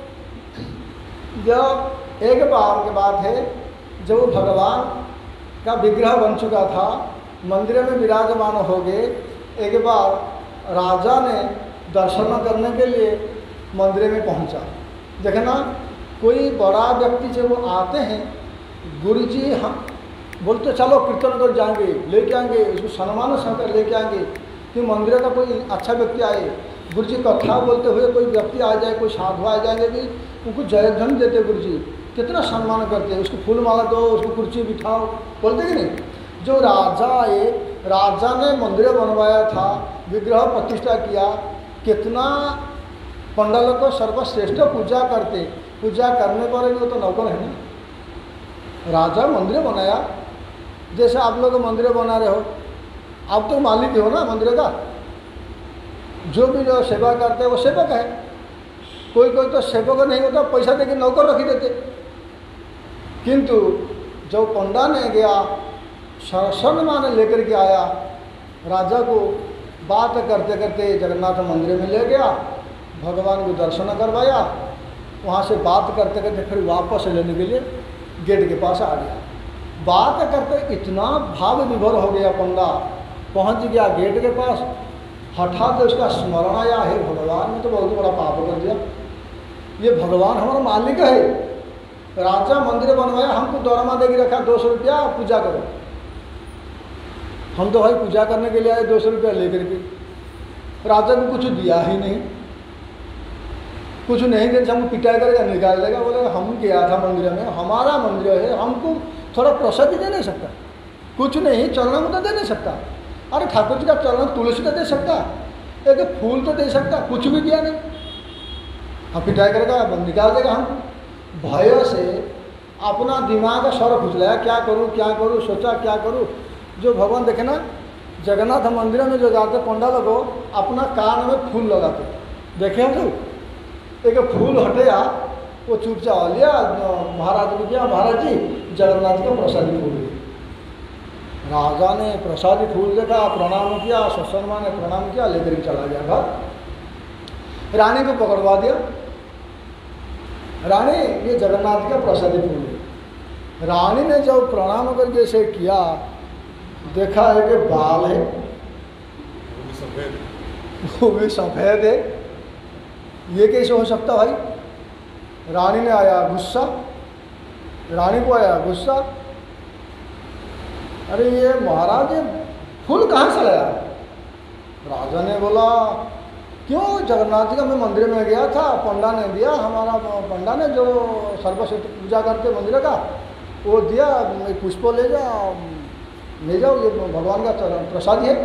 जब एक बार के बात है, जब वो भगवान का विग्रह बन चुका था, मंदिर में विराजमान हो गए। एक बार राजा ने दर्शन करने के लिए मंदिर में पहुंचा। देखना कोई बड़ा व्यक्ति जब वो आते हैं, गुरु जी हम बोलते चलो कीर्तन कर जाएंगे, लेके आएंगे, उसको सम्मान सहकर लेके आएंगे कि मंदिर का कोई अच्छा व्यक्ति आए। गुरु जी कथा बोलते हुए कोई व्यक्ति आ जाए, कोई साधु आ जाएंगे कि उनको जय धन देते गुरु जी, कितना सम्मान करते हैं, उसको फूल माला दो, उसको कुर्सी बिठाओ, बोलते कि नहीं? जो राजा आए, राजा ने मंदिर बनवाया था, विग्रह प्रतिष्ठा किया, कितना पंडालों को सर्वश्रेष्ठ पूजा करते, पूजा करने पर वो तो नौकर है ना। राजा मंदिर बनाया, जैसे आप लोग मंदिर बना रहे हो, आप तो मालिक हो ना मंदिर का। जो भी लोग सेवा करते हैं वो सेवक है। कोई कोई तो सेवक नहीं होता, पैसा देके नौकर रख देते। किंतु जब पंडा ने गया, सम्मान लेकर के आया, राजा को बात करते करते जगन्नाथ मंदिर में ले गया, भगवान को दर्शन करवाया, वहाँ से बात करते करते फिर वापस लेने के लिए गेट के पास आ गया। बात करते इतना भाव विभोर हो गया पंडा, पहुँच गया गेट के पास, हठात उसका स्मरण आया, हे भगवान ने तो बहुत बड़ा पाप कर दिया, ये भगवान हमारा मालिक है, राजा मंदिर बनवाया, हमको दौरमा दे के रखा दो सौ रुपया, पूजा करो। हम तो भाई पूजा करने के लिए आए, दो सौ रुपया लेकर के, राजा को कुछ दिया ही नहीं, कुछ नहीं दे, हमको पिटाई करके निकाल देगा। बोले हम गया था मंदिर में, हमारा मंदिर है, हमको थोड़ा प्रसाद दे नहीं सकता? कुछ नहीं, चरण में तो दे नहीं सकता। अरे ठाकुर जी का चरण तुलसी तो दे सकता, एक फूल तो दे सकता, कुछ भी दिया नहीं। हम पिटाई करेगा, निकाल देगा। हम भय से अपना दिमाग का सर खुजलाया, क्या करूं क्या करूं, सोचा क्या करूं। जो भगवान देखे ना, जगन्नाथ मंदिर में जो जाते पंडा लोग अपना कान में फूल लगाते, देखे हम लोग, एक फूल हटेया, वो चुपचाप लिया, महाराज ने किया, महाराज जी जगन्नाथ का प्रसादी फूल दिया। राजा ने प्रसादी फूल देखा, प्रणाम किया, सत्सन्मान ने प्रणाम किया, लेकर के चला गया घर। रानी को पकड़वा दिया, रानी ये जगन्नाथ का प्रसादी फूल है। रानी ने जब प्रणाम करके इसे किया, देखा है कि बाल है, वो भी सफ़ेद है, ये कैसे हो सकता भाई? रानी ने आया गुस्सा, रानी को आया गुस्सा, अरे ये महाराज ये फूल कहाँ से लाया? राजा ने बोला क्यों, जगन्नाथ जी का मैं मंदिर में गया था, पंडा ने दिया, हमारा पंडा ने जो सर्वश्रेष्ठ पूजा करते मंदिर का वो दिया, पुष्प ले जाओ, ले जाओ, ये भगवान का प्रसाद है।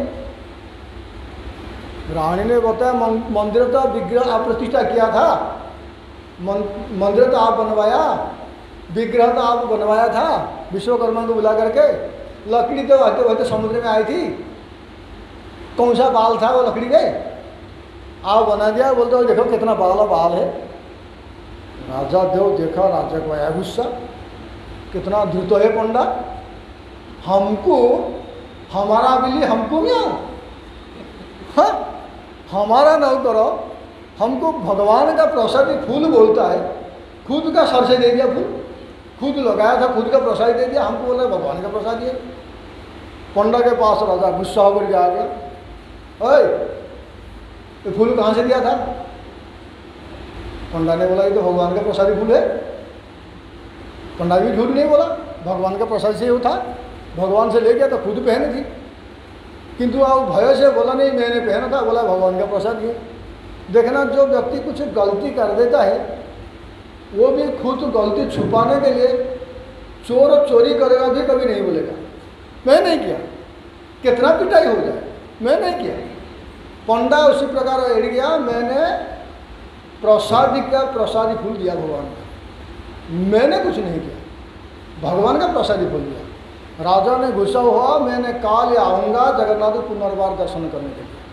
रानी ने बताया मंदिर तो विग्रह आप प्रतिष्ठा किया था, मंदिर तो आप बनवाया, विग्रह तो आप बनवाया था, विश्वकर्मा को बुला करके, लकड़ी तो बहते बहते समुद्र में आई थी, कौन सा बाल था वो लकड़ी के, आप बना दिया, बोलते हो देखो कितना बाल बाल है। राजा देव देखा, राजा को आया गुस्सा, कितना धृत है पंडा, हमको हमारा बिल्ली हमको क्या, हाँ हमारा न करो, हमको भगवान का प्रसादी फूल बोलता है, खुद का सर से दे दिया फूल, खुद लगाया था, खुद का प्रसाद दे दिया, हमको बोला भगवान का प्रसाद है। पंडा के पास राजा गुस्सा होकर के आ गया, ओए ये फूल कहाँ से दिया था? पंडा ने बोला ये तो भगवान का प्रसादी फूल है। पंडा भी झूठ नहीं बोला, भगवान का प्रसाद से ही था, भगवान से ले गया तो खुद पहने थी, किंतु आप भय से बोला नहीं मैंने पहना था, बोला भगवान का प्रसाद ये। देखना जो व्यक्ति कुछ गलती कर देता है वो भी खुद गलती छुपाने के लिए चोर चोरी करेगा भी कभी नहीं बोलेगा मैं नहीं किया, कितना पिटाई हो जाए मैं नहीं किया। पंडा उसी प्रकार एड़ गया, मैंने प्रसादी का प्रसादी फूल दिया भगवान का, मैंने कुछ नहीं किया, भगवान का प्रसादी फूल दिया। राजा ने गुस्सा हुआ, मैंने काल आऊँगा जगन्नाथ पुनर्वार दर्शन करने के लिए।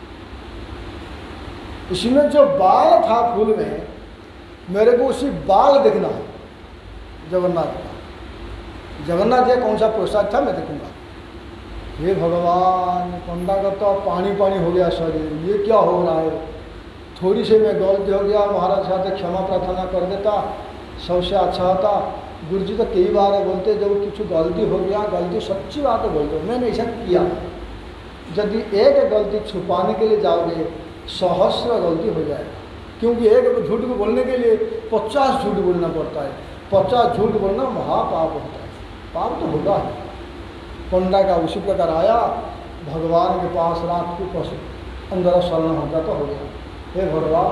इसमें जो बाल था फूल में, मेरे को उसी बाल देखना है जगन्नाथ का। जगन्नाथ जी कौन सा प्रसाद था मैं देखूंगा। हे भगवान, पंडा का तो पानी पानी हो गया शरीर, ये क्या हो रहा है। थोड़ी से मैं गलती हो गया, महाराज साहब क्षमा प्रार्थना कर देता सबसे अच्छा होता। गुरु जी तो कई बार बोलते जब कुछ गलती हो गया, गलती सच्ची बात है बोलते, मैंने ऐसा किया। यदि एक गलती छुपाने के लिए जाओगे सहस्र गलती हो जाएगा, क्योंकि एक झूठ को बोलने के लिए पचास झूठ बोलना पड़ता है। पचास झूठ बोलना महापाप होता है, पाप तो होगा है। पंडा का उसी प्रकार आया, भगवान के पास रात को पशु अंदर शरण होता तो हो गया, हे भगवान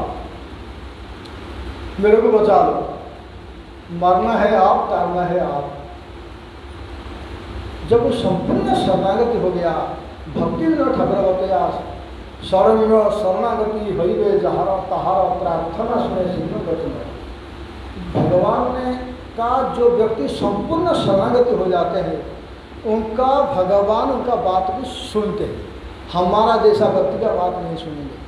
मेरे को बचा लो, मरना है आप, तारना है आप। जब वो संपूर्ण शरणागति हो गया, भक्ति विनोद ठाकुर बतया शरण शरणागति हईवे जहारा तहारा प्रार्थना सुने सिंह वचन। भगवान ने का जो व्यक्ति संपूर्ण शरणागति हो जाते हैं उनका भगवान उनका बात भी सुनते हैं, हमारा जैसा व्यक्ति का बात नहीं सुनेंगे।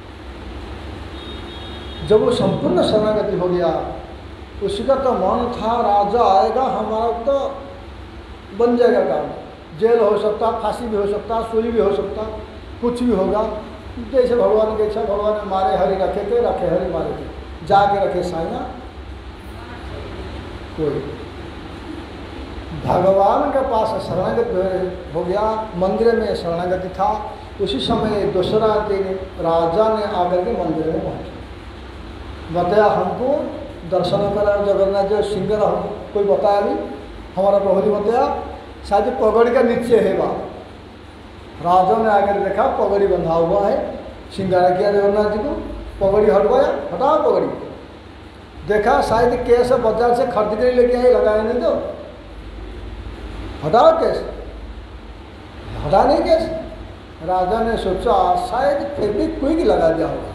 जब वो संपूर्ण शरणागति हो गया, उसका तो मन था राजा आएगा हमारा तो बन जाएगा काम, जेल हो सकता, फांसी भी हो सकता, सूली भी हो सकता, कुछ भी होगा। जैसे भगवान की इच्छा, भगवान ने मारे हरि रखे थे, रखे हरि मारे थे, जाके रखे साइना कोई। भगवान के पास शरणागति हो गया, मंदिर में शरणागति था। उसी समय दूसरा दिन राजा ने आकर के मंदिर में पहुंचे, बताया हमको दर्शन करा जगन्नाथ जी सिंगर हम कोई बताया नहीं, हमारा प्रभु जी बताया शायद पगड़ी का नीचे है बात। राजा ने आकर देखा पगड़ी बंधा हुआ है, सिंगारा किया जगन्नाथ जी को, पगड़ी हटवाया, हटाओ पगड़ी। देखा शायद केस बाजार से खरीद के लेके आए, लगाया नहीं तो हटाओ केस, हटा नहीं केस। राजा ने सोचा शायद फेविक्विक लगा दिया होगा,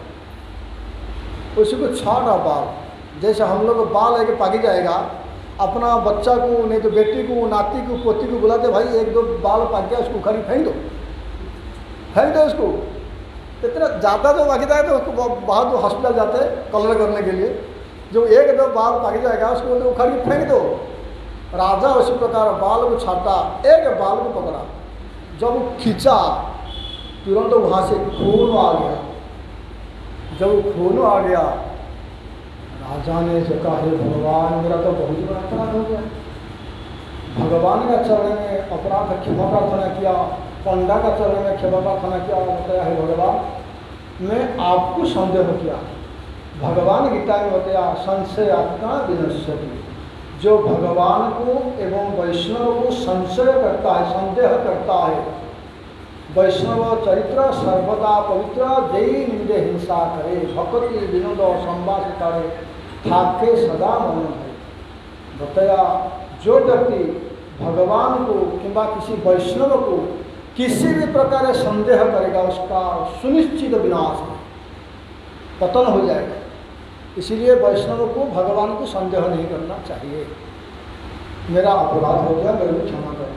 उसी को छाटा बाल, जैसे हम लोग बाल है कि पाकी जाएगा, अपना बच्चा को नहीं तो बेटी को नाती को पोती को बुलाते भाई एक दो बाल पाक गया उसको उखाड़ी फेंक दो, फेंक दो उसको। इतना ज़्यादा जो बाकी जाए तो उसको बहुत हॉस्पिटल जाते हैं कलर करने के लिए, जो एक दो बाल पाक जाएगा उसको तो उखाड़ी फेंक दो। राजा उसी प्रकार बाल को छाटा, एक बाल को पकड़ा, जब खींचा तुरंत तो वहाँ से खून आ गया। जब खून आ गया राजा ने कहा हे भगवान मेरा तो बहुत बड़ा अपराध हो गया। भगवान का चरण में अपराध क्षमा प्रार्थना किया, पंडा का चरण में क्षमा प्रार्थना किया, बताया हे भगवान मैं आपको संदेह किया। भगवान गीता में बताया संशय आत्मा विनश्यति, जो भगवान को एवं वैष्णव को संशय करता है, संदेह करता है, वैष्णव चरित्र सर्वदा पवित्र, जय निंदे हिंसा करे, भक्ति विनोद संवास करे, ठाके सदा मन है। बताया जो व्यक्ति भगवान को किंवा किसी वैष्णव को किसी भी प्रकार संदेह करेगा उसका सुनिश्चित विनाश है, पतन हो जाएगा। इसीलिए वैष्णव को भगवान को संदेह नहीं करना चाहिए। मेरा अपराध हो गया, मेरे को क्षमा करो,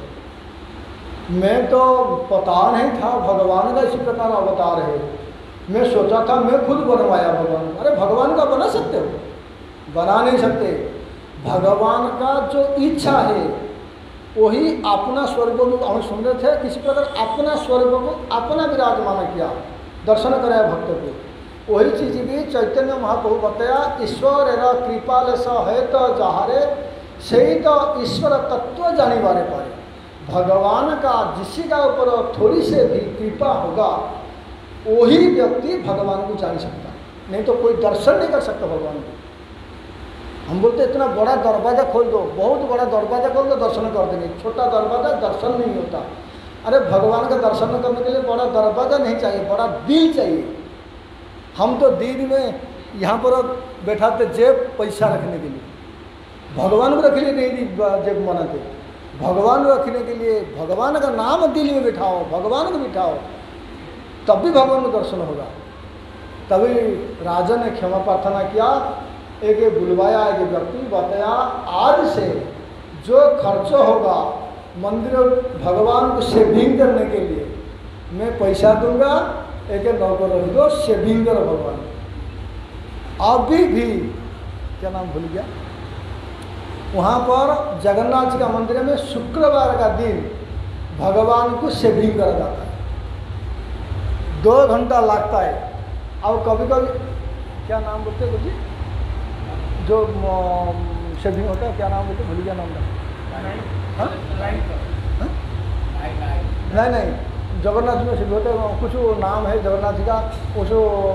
मैं तो पता नहीं था भगवान का इसी प्रकार अवतार है। मैं सोचा था मैं खुद बनवाया भगवान। अरे भगवान का बना सकते हो? बना नहीं सकते। भगवान का जो इच्छा है वही अपना स्वर्ग को हम सुन रहे थे, किसी प्रकार अपना स्वर्ग को अपना विराजमान किया, दर्शन कराया भक्त को। वही चीज भी चैतन्य महाप्रभु बताया, ईश्वर कृपाल स है तो जहारे से तो ईश्वर तत्व जाने वाले पाए। भगवान का जिसी का ऊपर थोड़ी से भी कृपा होगा वही व्यक्ति भगवान को जान सकता, नहीं तो कोई दर्शन नहीं कर सकता भगवान को। हम बोलते इतना बड़ा दरवाज़ा खोल दो, बहुत बड़ा दरवाज़ा खोल दो, दर्शन कर देंगे। छोटा दरवाज़ा दर्शन नहीं होता। अरे भगवान का दर्शन करने के लिए बड़ा दरवाज़ा नहीं चाहिए, बड़ा दिल चाहिए। हम तो दिल में यहाँ पर बैठाते जेब पैसा रखने के लिए, भगवान को रखने नहीं जेब बनाते। भगवान को रखने के लिए भगवान का नाम दिल में बिठाओ, भगवान को बिठाओ, तब भी भगवान को दर्शन होगा। तभी राजा ने क्षमा प्रार्थना किया, एक एक बुलवाया, एक व्यक्ति बताया आज से जो खर्च होगा मंदिर भगवान को सेविंग करने के लिए मैं पैसा दूंगा, एक एक नौकर रख दो, सेविंग करो भगवान। अभी भी क्या नाम भूल गया, वहाँ पर जगन्नाथ जी का मंदिर में शुक्रवार का दिन भगवान को सेविंग करा जाता है, दो घंटा लगता है। और कभी कभी क्या नाम बोलते हैं जी, जो सेविंग होता है, क्या नाम बोलते, भूल गया नाम था। नहीं नहीं जगन्नाथ जी में सेविंग होता है, कुछ वो नाम है जगन्नाथ जी का, कुछ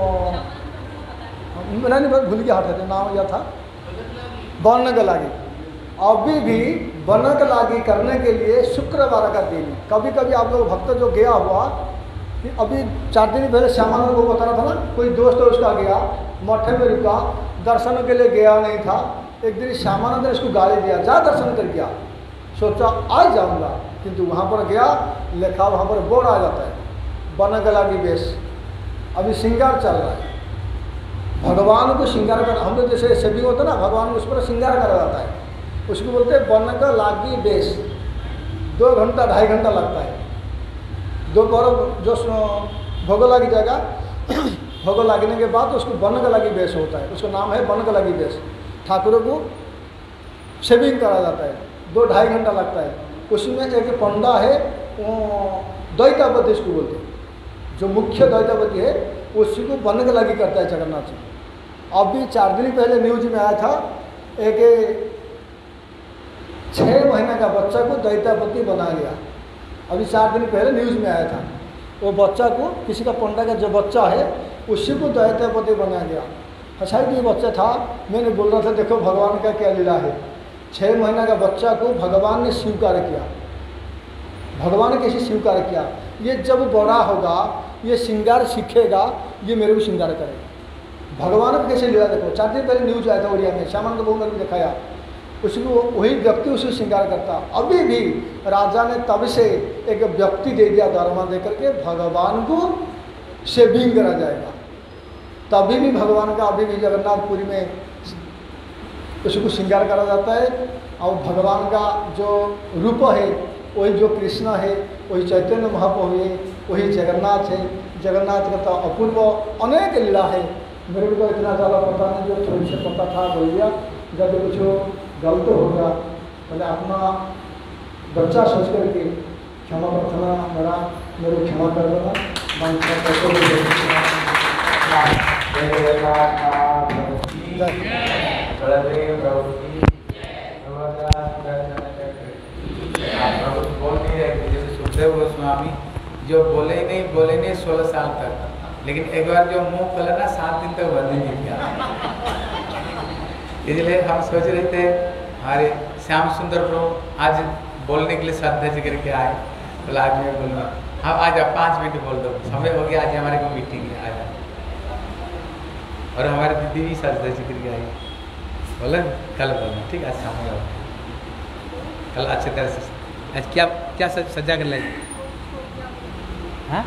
नहीं नहीं भूल गया, हटाते नाम यह था, बनक लागी। अभी भी बनक लागी करने के लिए शुक्रवार का दिन, कभी कभी आप लोग भक्त जो गया हुआ, अभी चार दिन पहले श्यामानंद को बता रहा था ना, कोई दोस्त है उसका गया, मठे में रुका, दर्शन के लिए गया नहीं था। एक दिन श्यामानंद ने इसको गाली दिया, जा दर्शन कर गया, सोचा आज जाऊंगा, किंतु वहाँ पर गया, लिखा वहाँ पर बोर्ड आ जाता है बनक लागी बेस, अभी श्रृंगार चल रहा है। भगवान को श्रृंगार कर, हम लोग जैसे सेविंग होता है ना, भगवान को उस पर श्रृंगार करा जाता है, उसको बोलते हैं बनक लागी बेस। दो घंटा ढाई घंटा लगता है। दोपहर जो भोग लगी जाएगा, भोग लगने के बाद उसको बनक लागी बेस होता है, उसका नाम है बनक लागी बेस। ठाकुरों को सेविंग करा जाता है, दो ढाई घंटा लगता है। उसमें एक पंडा है, द्वैतापति इसको बोलते हैं, जो मुख्य द्वैतापति है उसी को बनक लागी करता है जगन्नाथ जी। अभी चार दिन पहले न्यूज में आया था, एक छः महीने का बच्चा को द्वैतापति बना गया। अभी चार दिन पहले न्यूज़ में आया था, वो बच्चा को, किसी का पंडा का जो बच्चा है उसी को द्वैतापति बना गया। अच्छा कि ये बच्चा था, मैंने बोल रहा था देखो भगवान का क्या लीला है। छः महीने का बच्चा को भगवान ने स्वीकार किया, भगवान ने कैसे स्वीकार किया, ये जब बड़ा होगा ये श्रृंगार सीखेगा, ये मेरे को श्रृंगार करेगा। भगवान को कैसे लीला देखो, चार दिन पहले न्यूज आया था उड़िया में, श्यामान को बहु दिखाया, उसको वही व्यक्ति उसे श्रृंगार करता। अभी भी राजा ने तब से एक व्यक्ति दे दिया दरमा दे करके, भगवान को सेविंग करा जाएगा। तभी भी भगवान का अभी भी जगन्नाथपुरी में उसको श्रृंगार करा जाता है। और भगवान का जो रूप है वही जो कृष्ण है, वही चैतन्य महाप्रभु है, वही जगन्नाथ है। जगन्नाथ का तो अपूर्व अनेक लीला है, मेरे को तो इतना ज़्यादा पता नहीं, जो थोड़ी से पता था बोल दिया। जब कुछ गलत हो गया पहले अपना बच्चा सोच करके क्षमा प्रार्थना, मेरा मेरे को क्षमा कर देना। बोल नहीं रहे जैसे सुखदेव गोस्वामी, जो बोले ही नहीं बोले नहीं सोलह साल तक, लेकिन एक बार जो मुंह खोला ना सात दिन तक बंद नहीं किया। इसलिए हम सोच रहे थे हमारे श्याम सुंदर प्रभु आज बोलने के लिए श्रद्धा जी करके आए, बोला आज मैं बोलूँगा। हाँ आज आप पाँच मिनट बोल दो, समय हो गया, आज हमारे को मीटिंग है आज। और हमारी दीदी भी श्रद्धा जी करके आई, बोला कल बोलना, ठीक है आज शाम में कल अच्छे तरह से। आज क्या क्या सज्जा कर लेंगे? हाँ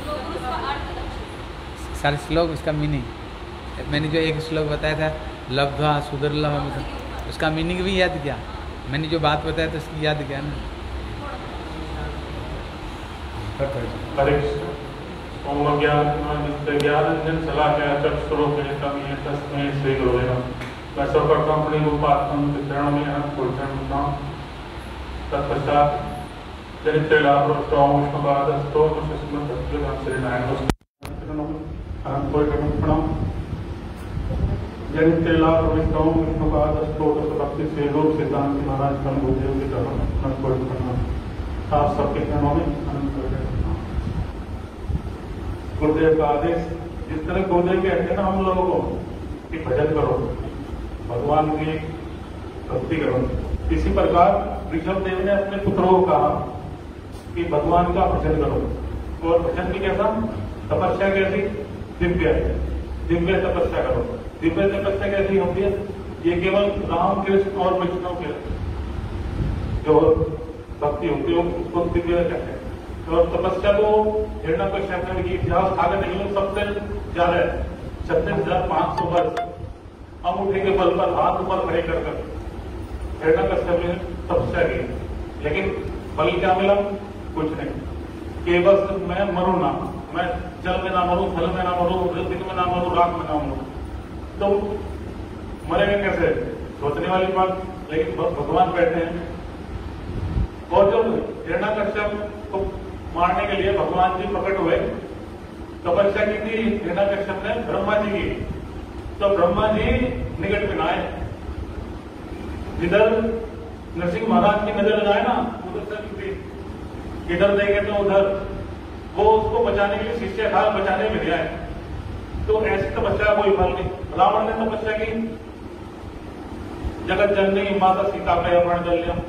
सारे श्लोक, उसका मीनिंग मैंने जो एक श्लोक बताया था, लब्ध्वा सुदुर्लभम, उसका मीनिंग भी याद किया। मैंने जो बात बताया था उसकी याद किया ना। हरे कृष्ण। ओम ज्ञान सलाह तस्मै श्री गुरुवे नमः। मैं सर्वप्रथम अपनी रूपात्म वितरण में पूर्ण होता हूँ। तत्पश्चात चरित्र लाभ विष्णुपादस्तो श्री नारायण जनितेला प्रविष्टों विष्णुपाद स्तोत्र भक्ति से रूप सिद्धांत महाराज का गुरुदेव के चरण आप सबके चरणों में अनंत करते हैं। गुरुदेव का आदेश, जिस तरह गुरुदेव कहते हैं ना हम लोगों को कि भजन करो, भगवान की भक्ति करो। इसी प्रकार ऋषभ देव ने अपने पुत्रों को कहा कि भगवान का भजन करो, और भजन भी कैसा, तपस्या कैसी, दिव्य दिव्य तपस्या करो। दिव्य तपस्या कैसी होती है, ये केवल राम कृष्ण और वैष्णव के जो भक्ति होती है उसको दिव्य कहते हैं। और तपस्या तो हिरण्यकश्यप ने की, इतिहास आगे नहीं हो, सबसे ज्यादा छत्तीस हजार पांच सौ वर्ष अंगूठे के बल पर हाथ ऊपर खड़े कर कर हिरण्यकश्यप ने तपस्या की, लेकिन फल क्या मिला, कुछ नहीं। केवल मैं मरू ना, मैं जल में ना मरूं, फल में ना मरूं, ऋतिक में ना मरूं, राख में ना मरूं, तो मरेंगे कैसे, सोचने वाली बात। लेकिन भगवान बैठे हैं, और जब हिरण्यकश्यप को मारने के लिए भगवान जी प्रकट हुए, तपस्या की थी हिरण्यकश्यप ने ब्रह्मा जी की, तो ब्रह्मा जी निकट में आए, जिधर नरसिंह महाराज की नजर लगाए ना उधर से इधर देखे तो उधर, वो उसको बचाने के लिए शिष्य था, बचाने में गया है। तो ऐसी तपस्या कोई फल नहीं। रावण ने तपस्या की, जगत जननी माता सीता का अपहरण कर लिया,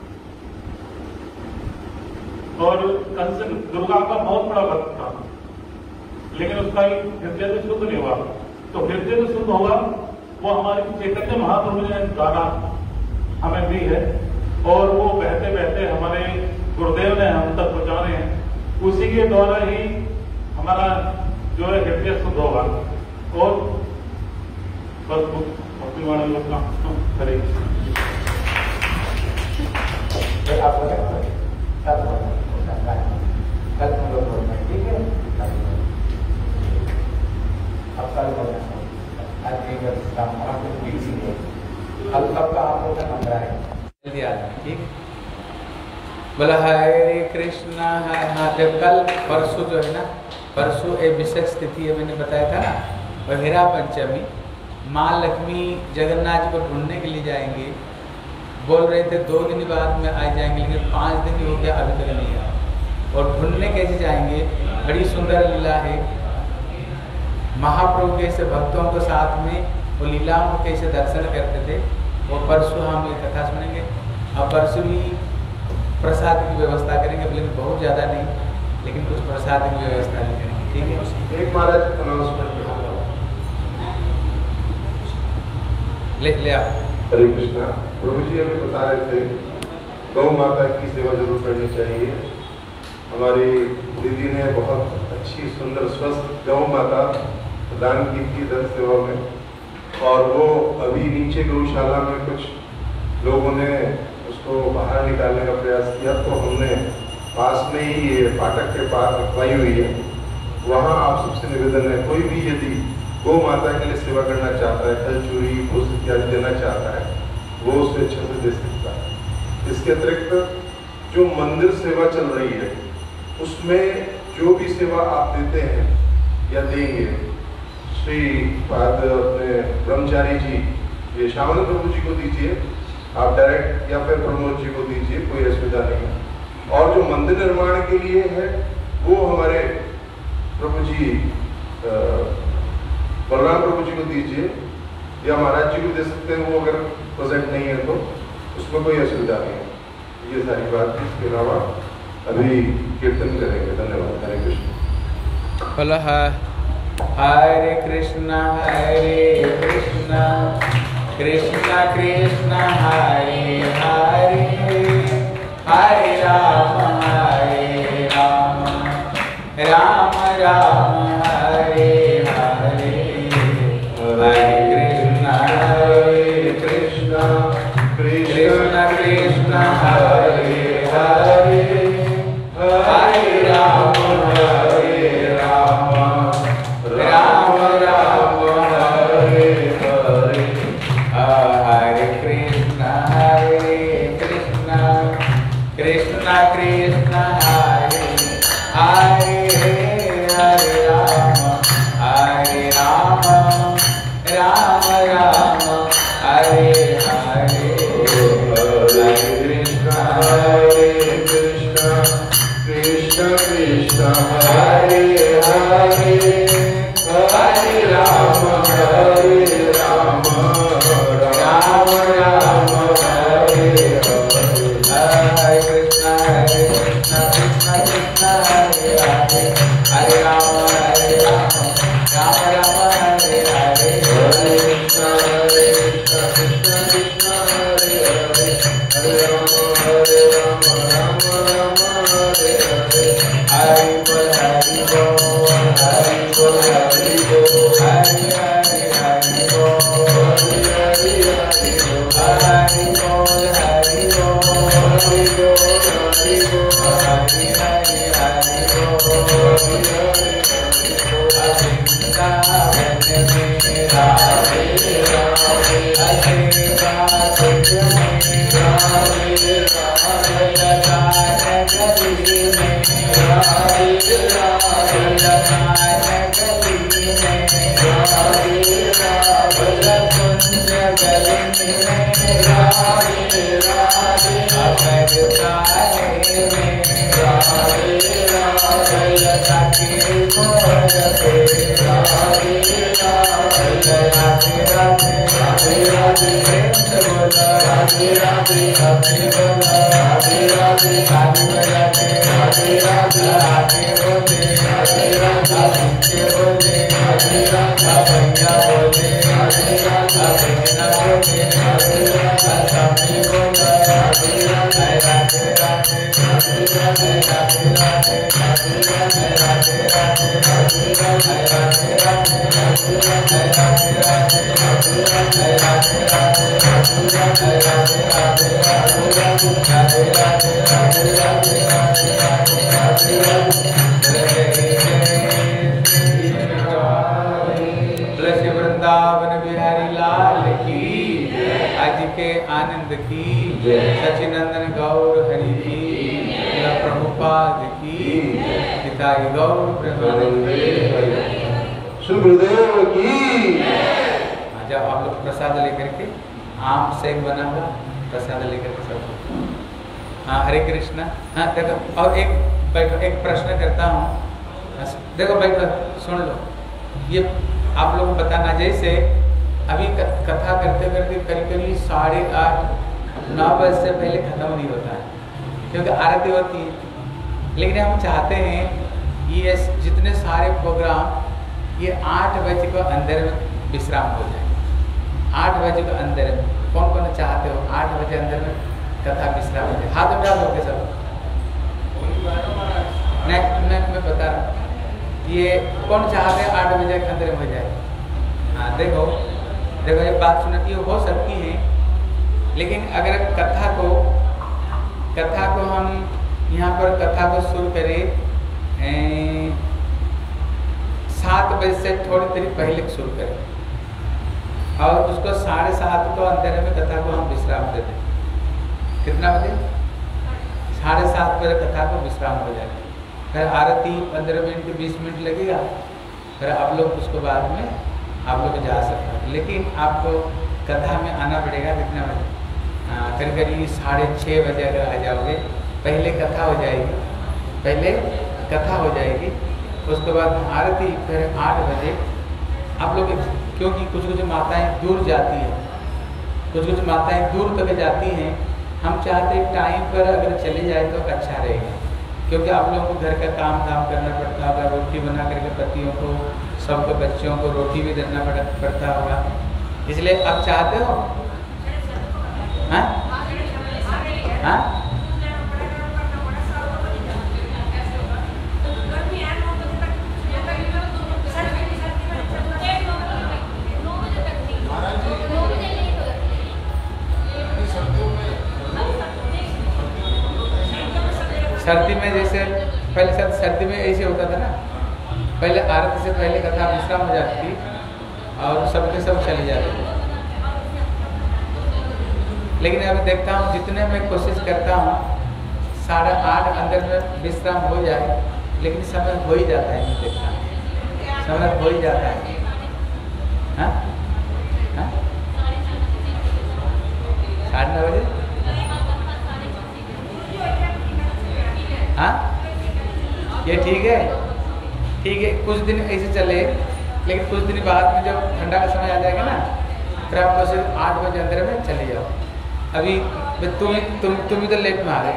और कंस दुर्गा का बहुत बड़ा भक्त था, लेकिन उसका हृदय तो शुद्ध नहीं हुआ। तो हृदय तो शुद्ध होगा, वो हमारे चैतन्य महाप्रभु ने द्वारा हमें दी है, और वो बहते बहते हमारे गुरुदेव ने हम तक पहुंचा रहे हैं, उसी के द्वारा ही हमारा जो है हृदय शुद्ध होगा। और बस भक्ति वाले लोग का करेंगे। आप कल हम लोग बोलना, ठीक है, अब कल बोलना, कल कब का आप लोग का नंबर है, जल्दी आ जाए, ठीक। बोला हरे कृष्णा हरे, हाँ जब कल परसों जो है ना, परसों एक विशेष स्थिति है, मैंने बताया था ना, और हेरा पंचमी माँ लक्ष्मी जगन्नाथ जी को ढूंढने के लिए जाएंगे, बोल रहे थे दो दिन बाद में आ जाएंगे, लेकिन पाँच दिन हो गया अभी तक नहीं आया। और ढूंढने कैसे जाएंगे, बड़ी सुंदर लीला है, महाप्रभु कैसे भक्तों के साथ में वो लीलाओं को कैसे दर्शन करते थे, वो परसों हम ये कथा सुनेंगे। और परसों भी प्रसाद की व्यवस्था करेंगे, लेकिन बहुत ज़्यादा नहीं, लेकिन कुछ प्रसाद की व्यवस्था भी करेंगे, ठीक है। एक महाराज अनाउंसमेंट ले ले आप। हरे कृष्णा। प्रभु जी हमें बता रहे थे गौ माता की सेवा जरूर करनी चाहिए। हमारी दीदी ने बहुत अच्छी सुंदर स्वस्थ गौ माता प्रदान की थी धन सेवा में, और वो अभी नीचे गौशाला में कुछ लोगों ने उसको बाहर निकालने का प्रयास किया, तो हमने पास में ही ये फाटक के पास रखवाई हुई है। वहाँ आप सबसे निवेदन है, कोई भी यदि गौ माता के लिए सेवा करना चाहता है, फल चूरी भूस इत्यादि देना चाहता है, वो उसे अच्छे से दे सकता है। इसके अतिरिक्त जो मंदिर सेवा चल रही है, उसमें जो भी सेवा आप देते हैं या देंगे, श्री पाद अपने ब्रह्मचारी जी, ये श्यामल प्रभु जी को दीजिए आप डायरेक्ट, या फिर प्रमोद जी को दीजिए, कोई असुविधा नहीं है। और जो मंदिर निर्माण के लिए है, वो हमारे प्रभु जी बलराम प्रभु जी को दीजिए, या महाराज जी को दे सकते हैं, वो अगर प्रेजेंट नहीं है तो उसमें कोई असुविधा नहीं है। ये सारी बात है। इसके अलावा अभी कीर्तन करेंगे। धन्यवाद। हरे कृष्ण। बोला हरे कृष्णा हरे कृष्णा कृष्णा कृष्णा हरे हरे, हरे राम हरे राम, राम राम हरे हरे, हरे कृष्णा हरे कृष्णा कृष्णा कृष्णा हरे हरे, हरे राम हरे राम, राम राम हरे हरे, हरे कृष्णा हरे कृष्णा कृष्णा कृष्णा हरे हरे, हरे राम हरे राम, राम राम हरे हरे, हरे कृष्णा हरे कृष्णा कृष्णा कृष्णा हरे हरे, हरे राम हरे राम, राम राम वृंदावन बिहारी लाल की, आज के आनंद की, सचिनंदन गौर हरि की, प्रभुपाद की, पिताई गौर प्रेमानंदे श्री गुरुदेव की। जब आप लोग प्रसाद लेकर के, आम सेक बना हुआ प्रसाद लेकर के सब। हाँ, हरे कृष्णा। हाँ देखो, और एक बैठो, एक प्रश्न करता हूँ। देखो बैठो, सुन लो। ये आप लोग बताना, जैसे अभी कथा करते करते करीब करीब साढ़े आठ नौ बजे से पहले खत्म नहीं होता है, क्योंकि आरती होती है। लेकिन हम चाहते हैं ये जितने सारे प्रोग्राम ये आठ बजे को अंदर में विश्राम हो जाए। आठ बजे को अंदर में कौन कौन चाहते हो आठ बजे अंदर में कथा विश्राम हो जाए? हाथ उठा दोगे सब? मैं मैं मैं बता रहा हूँ, ये कौन चाहते हैं आठ बजे के अंदर में हो जाए? हाँ देखो देखो, ये बात सुनो, ये हो सकती है, लेकिन अगर कथा को कथा को हम यहाँ पर कथा को शुरू करें सात बजे से थोड़ी देर पहले शुरू करें और उसको साढ़े सात को अंधेरे में कथा को हम विश्राम दे दें। कितना बजे? साढ़े सात बजे कथा को विश्राम हो जाए। फिर आरती पंद्रह मिनट बीस मिनट लगेगा, फिर आप लोग उसको बाद में आप लोग जा सकते हैं। लेकिन आपको कथा में आना पड़ेगा कितना बजे? करीब करीब साढ़े छः बजे अगर आ जाओगे, पहले कथा हो जाएगी, पहले कथा हो जाएगी, उसके बाद आरती, फिर आठ बजे आप लोग, क्योंकि कुछ कुछ माताएं दूर जाती हैं, कुछ कुछ माताएं दूर तक जाती हैं, हम चाहते हैं टाइम पर अगर चले जाए तो अच्छा रहेगा, क्योंकि आप लोगों को घर का काम धाम करना पड़ता होगा, रोटी बना करके पतियों को, सबको बच्चों को रोटी भी देना पड़ता होगा। इसलिए आप चाहते हो हाँ हाँ सर्दी में जैसे पहले सर, सर्दी में ऐसे होता था ना, पहले आरती से पहले कथा विश्राम हो जाती थी और सबके सब चले जाते थे। लेकिन अभी देखता हूँ, जितने मैं कोशिश करता हूँ साढ़े आठ अंदर में विश्राम हो जाए, लेकिन समय हो ही जाता है, मैं देखता हूँ समय हो ही जाता है। हाँ हाँ साढ़े नौ बजे हाँ, ये ठीक है, ठीक है, कुछ दिन ऐसे चले, लेकिन कुछ दिन बाद में जब ठंडा का समय आ जाएगा ना, फिर आप बस आठ बजे अंदर में चले जाओ। अभी तुम तुम तुम भी तो लेट में आ रहे।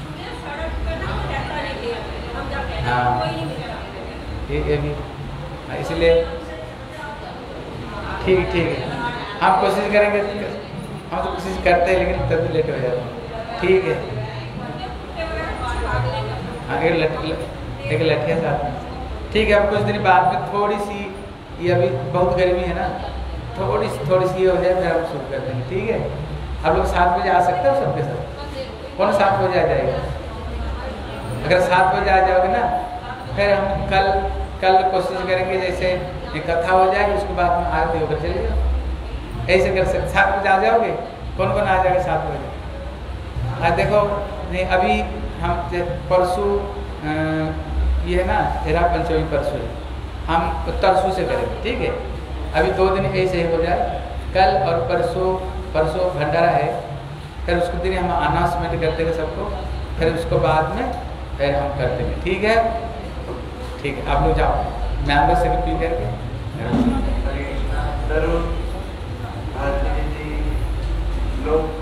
हाँ ये भी, इसलिए ठीक ठीक है, हम कोशिश करेंगे, हम तो कोशिश करते हैं, लेकिन तब भी लेट हो जाते हैं। ठीक है, आगे लट एक लठिया साथ में, ठीक है। अब कुछ दिन बाद में थोड़ी सी, ये अभी बहुत गर्मी है ना, थोड़ी सी थोड़ी सी ये हो जाए, फिर हम शुरू कर देंगे। ठीक है, आप लोग सात बजे आ सकते हो सबके साथ? कौन सात बजे आ जाएगा? अगर सात बजे आ जाओगे ना, फिर हम कल कल कोशिश करेंगे जैसे एक कथा हो जाएगी, उसके बाद में आरती होकर चले जाओ, ऐसे कर सकते। सात बजे आ जाओगे? कौन कौन आ जाएगा सात बजे? हाँ देखो, नहीं अभी हम परसों ये है ना, हेरा पंचमी परसों, हम तरसों से करेंगे। ठीक है, अभी दो दिन ऐसे ही हो जाए, कल और परसों परसों भंडारा है, फिर उसके दिन हम अनाउंसमेंट कर देंगे सबको, फिर उसको बाद में फिर हम कर देंगे। ठीक है, ठीक है, आप लोग जाओ, मैं आप लोग से भी पी करके हरे कृष्णा। जरूर भारती जी लोग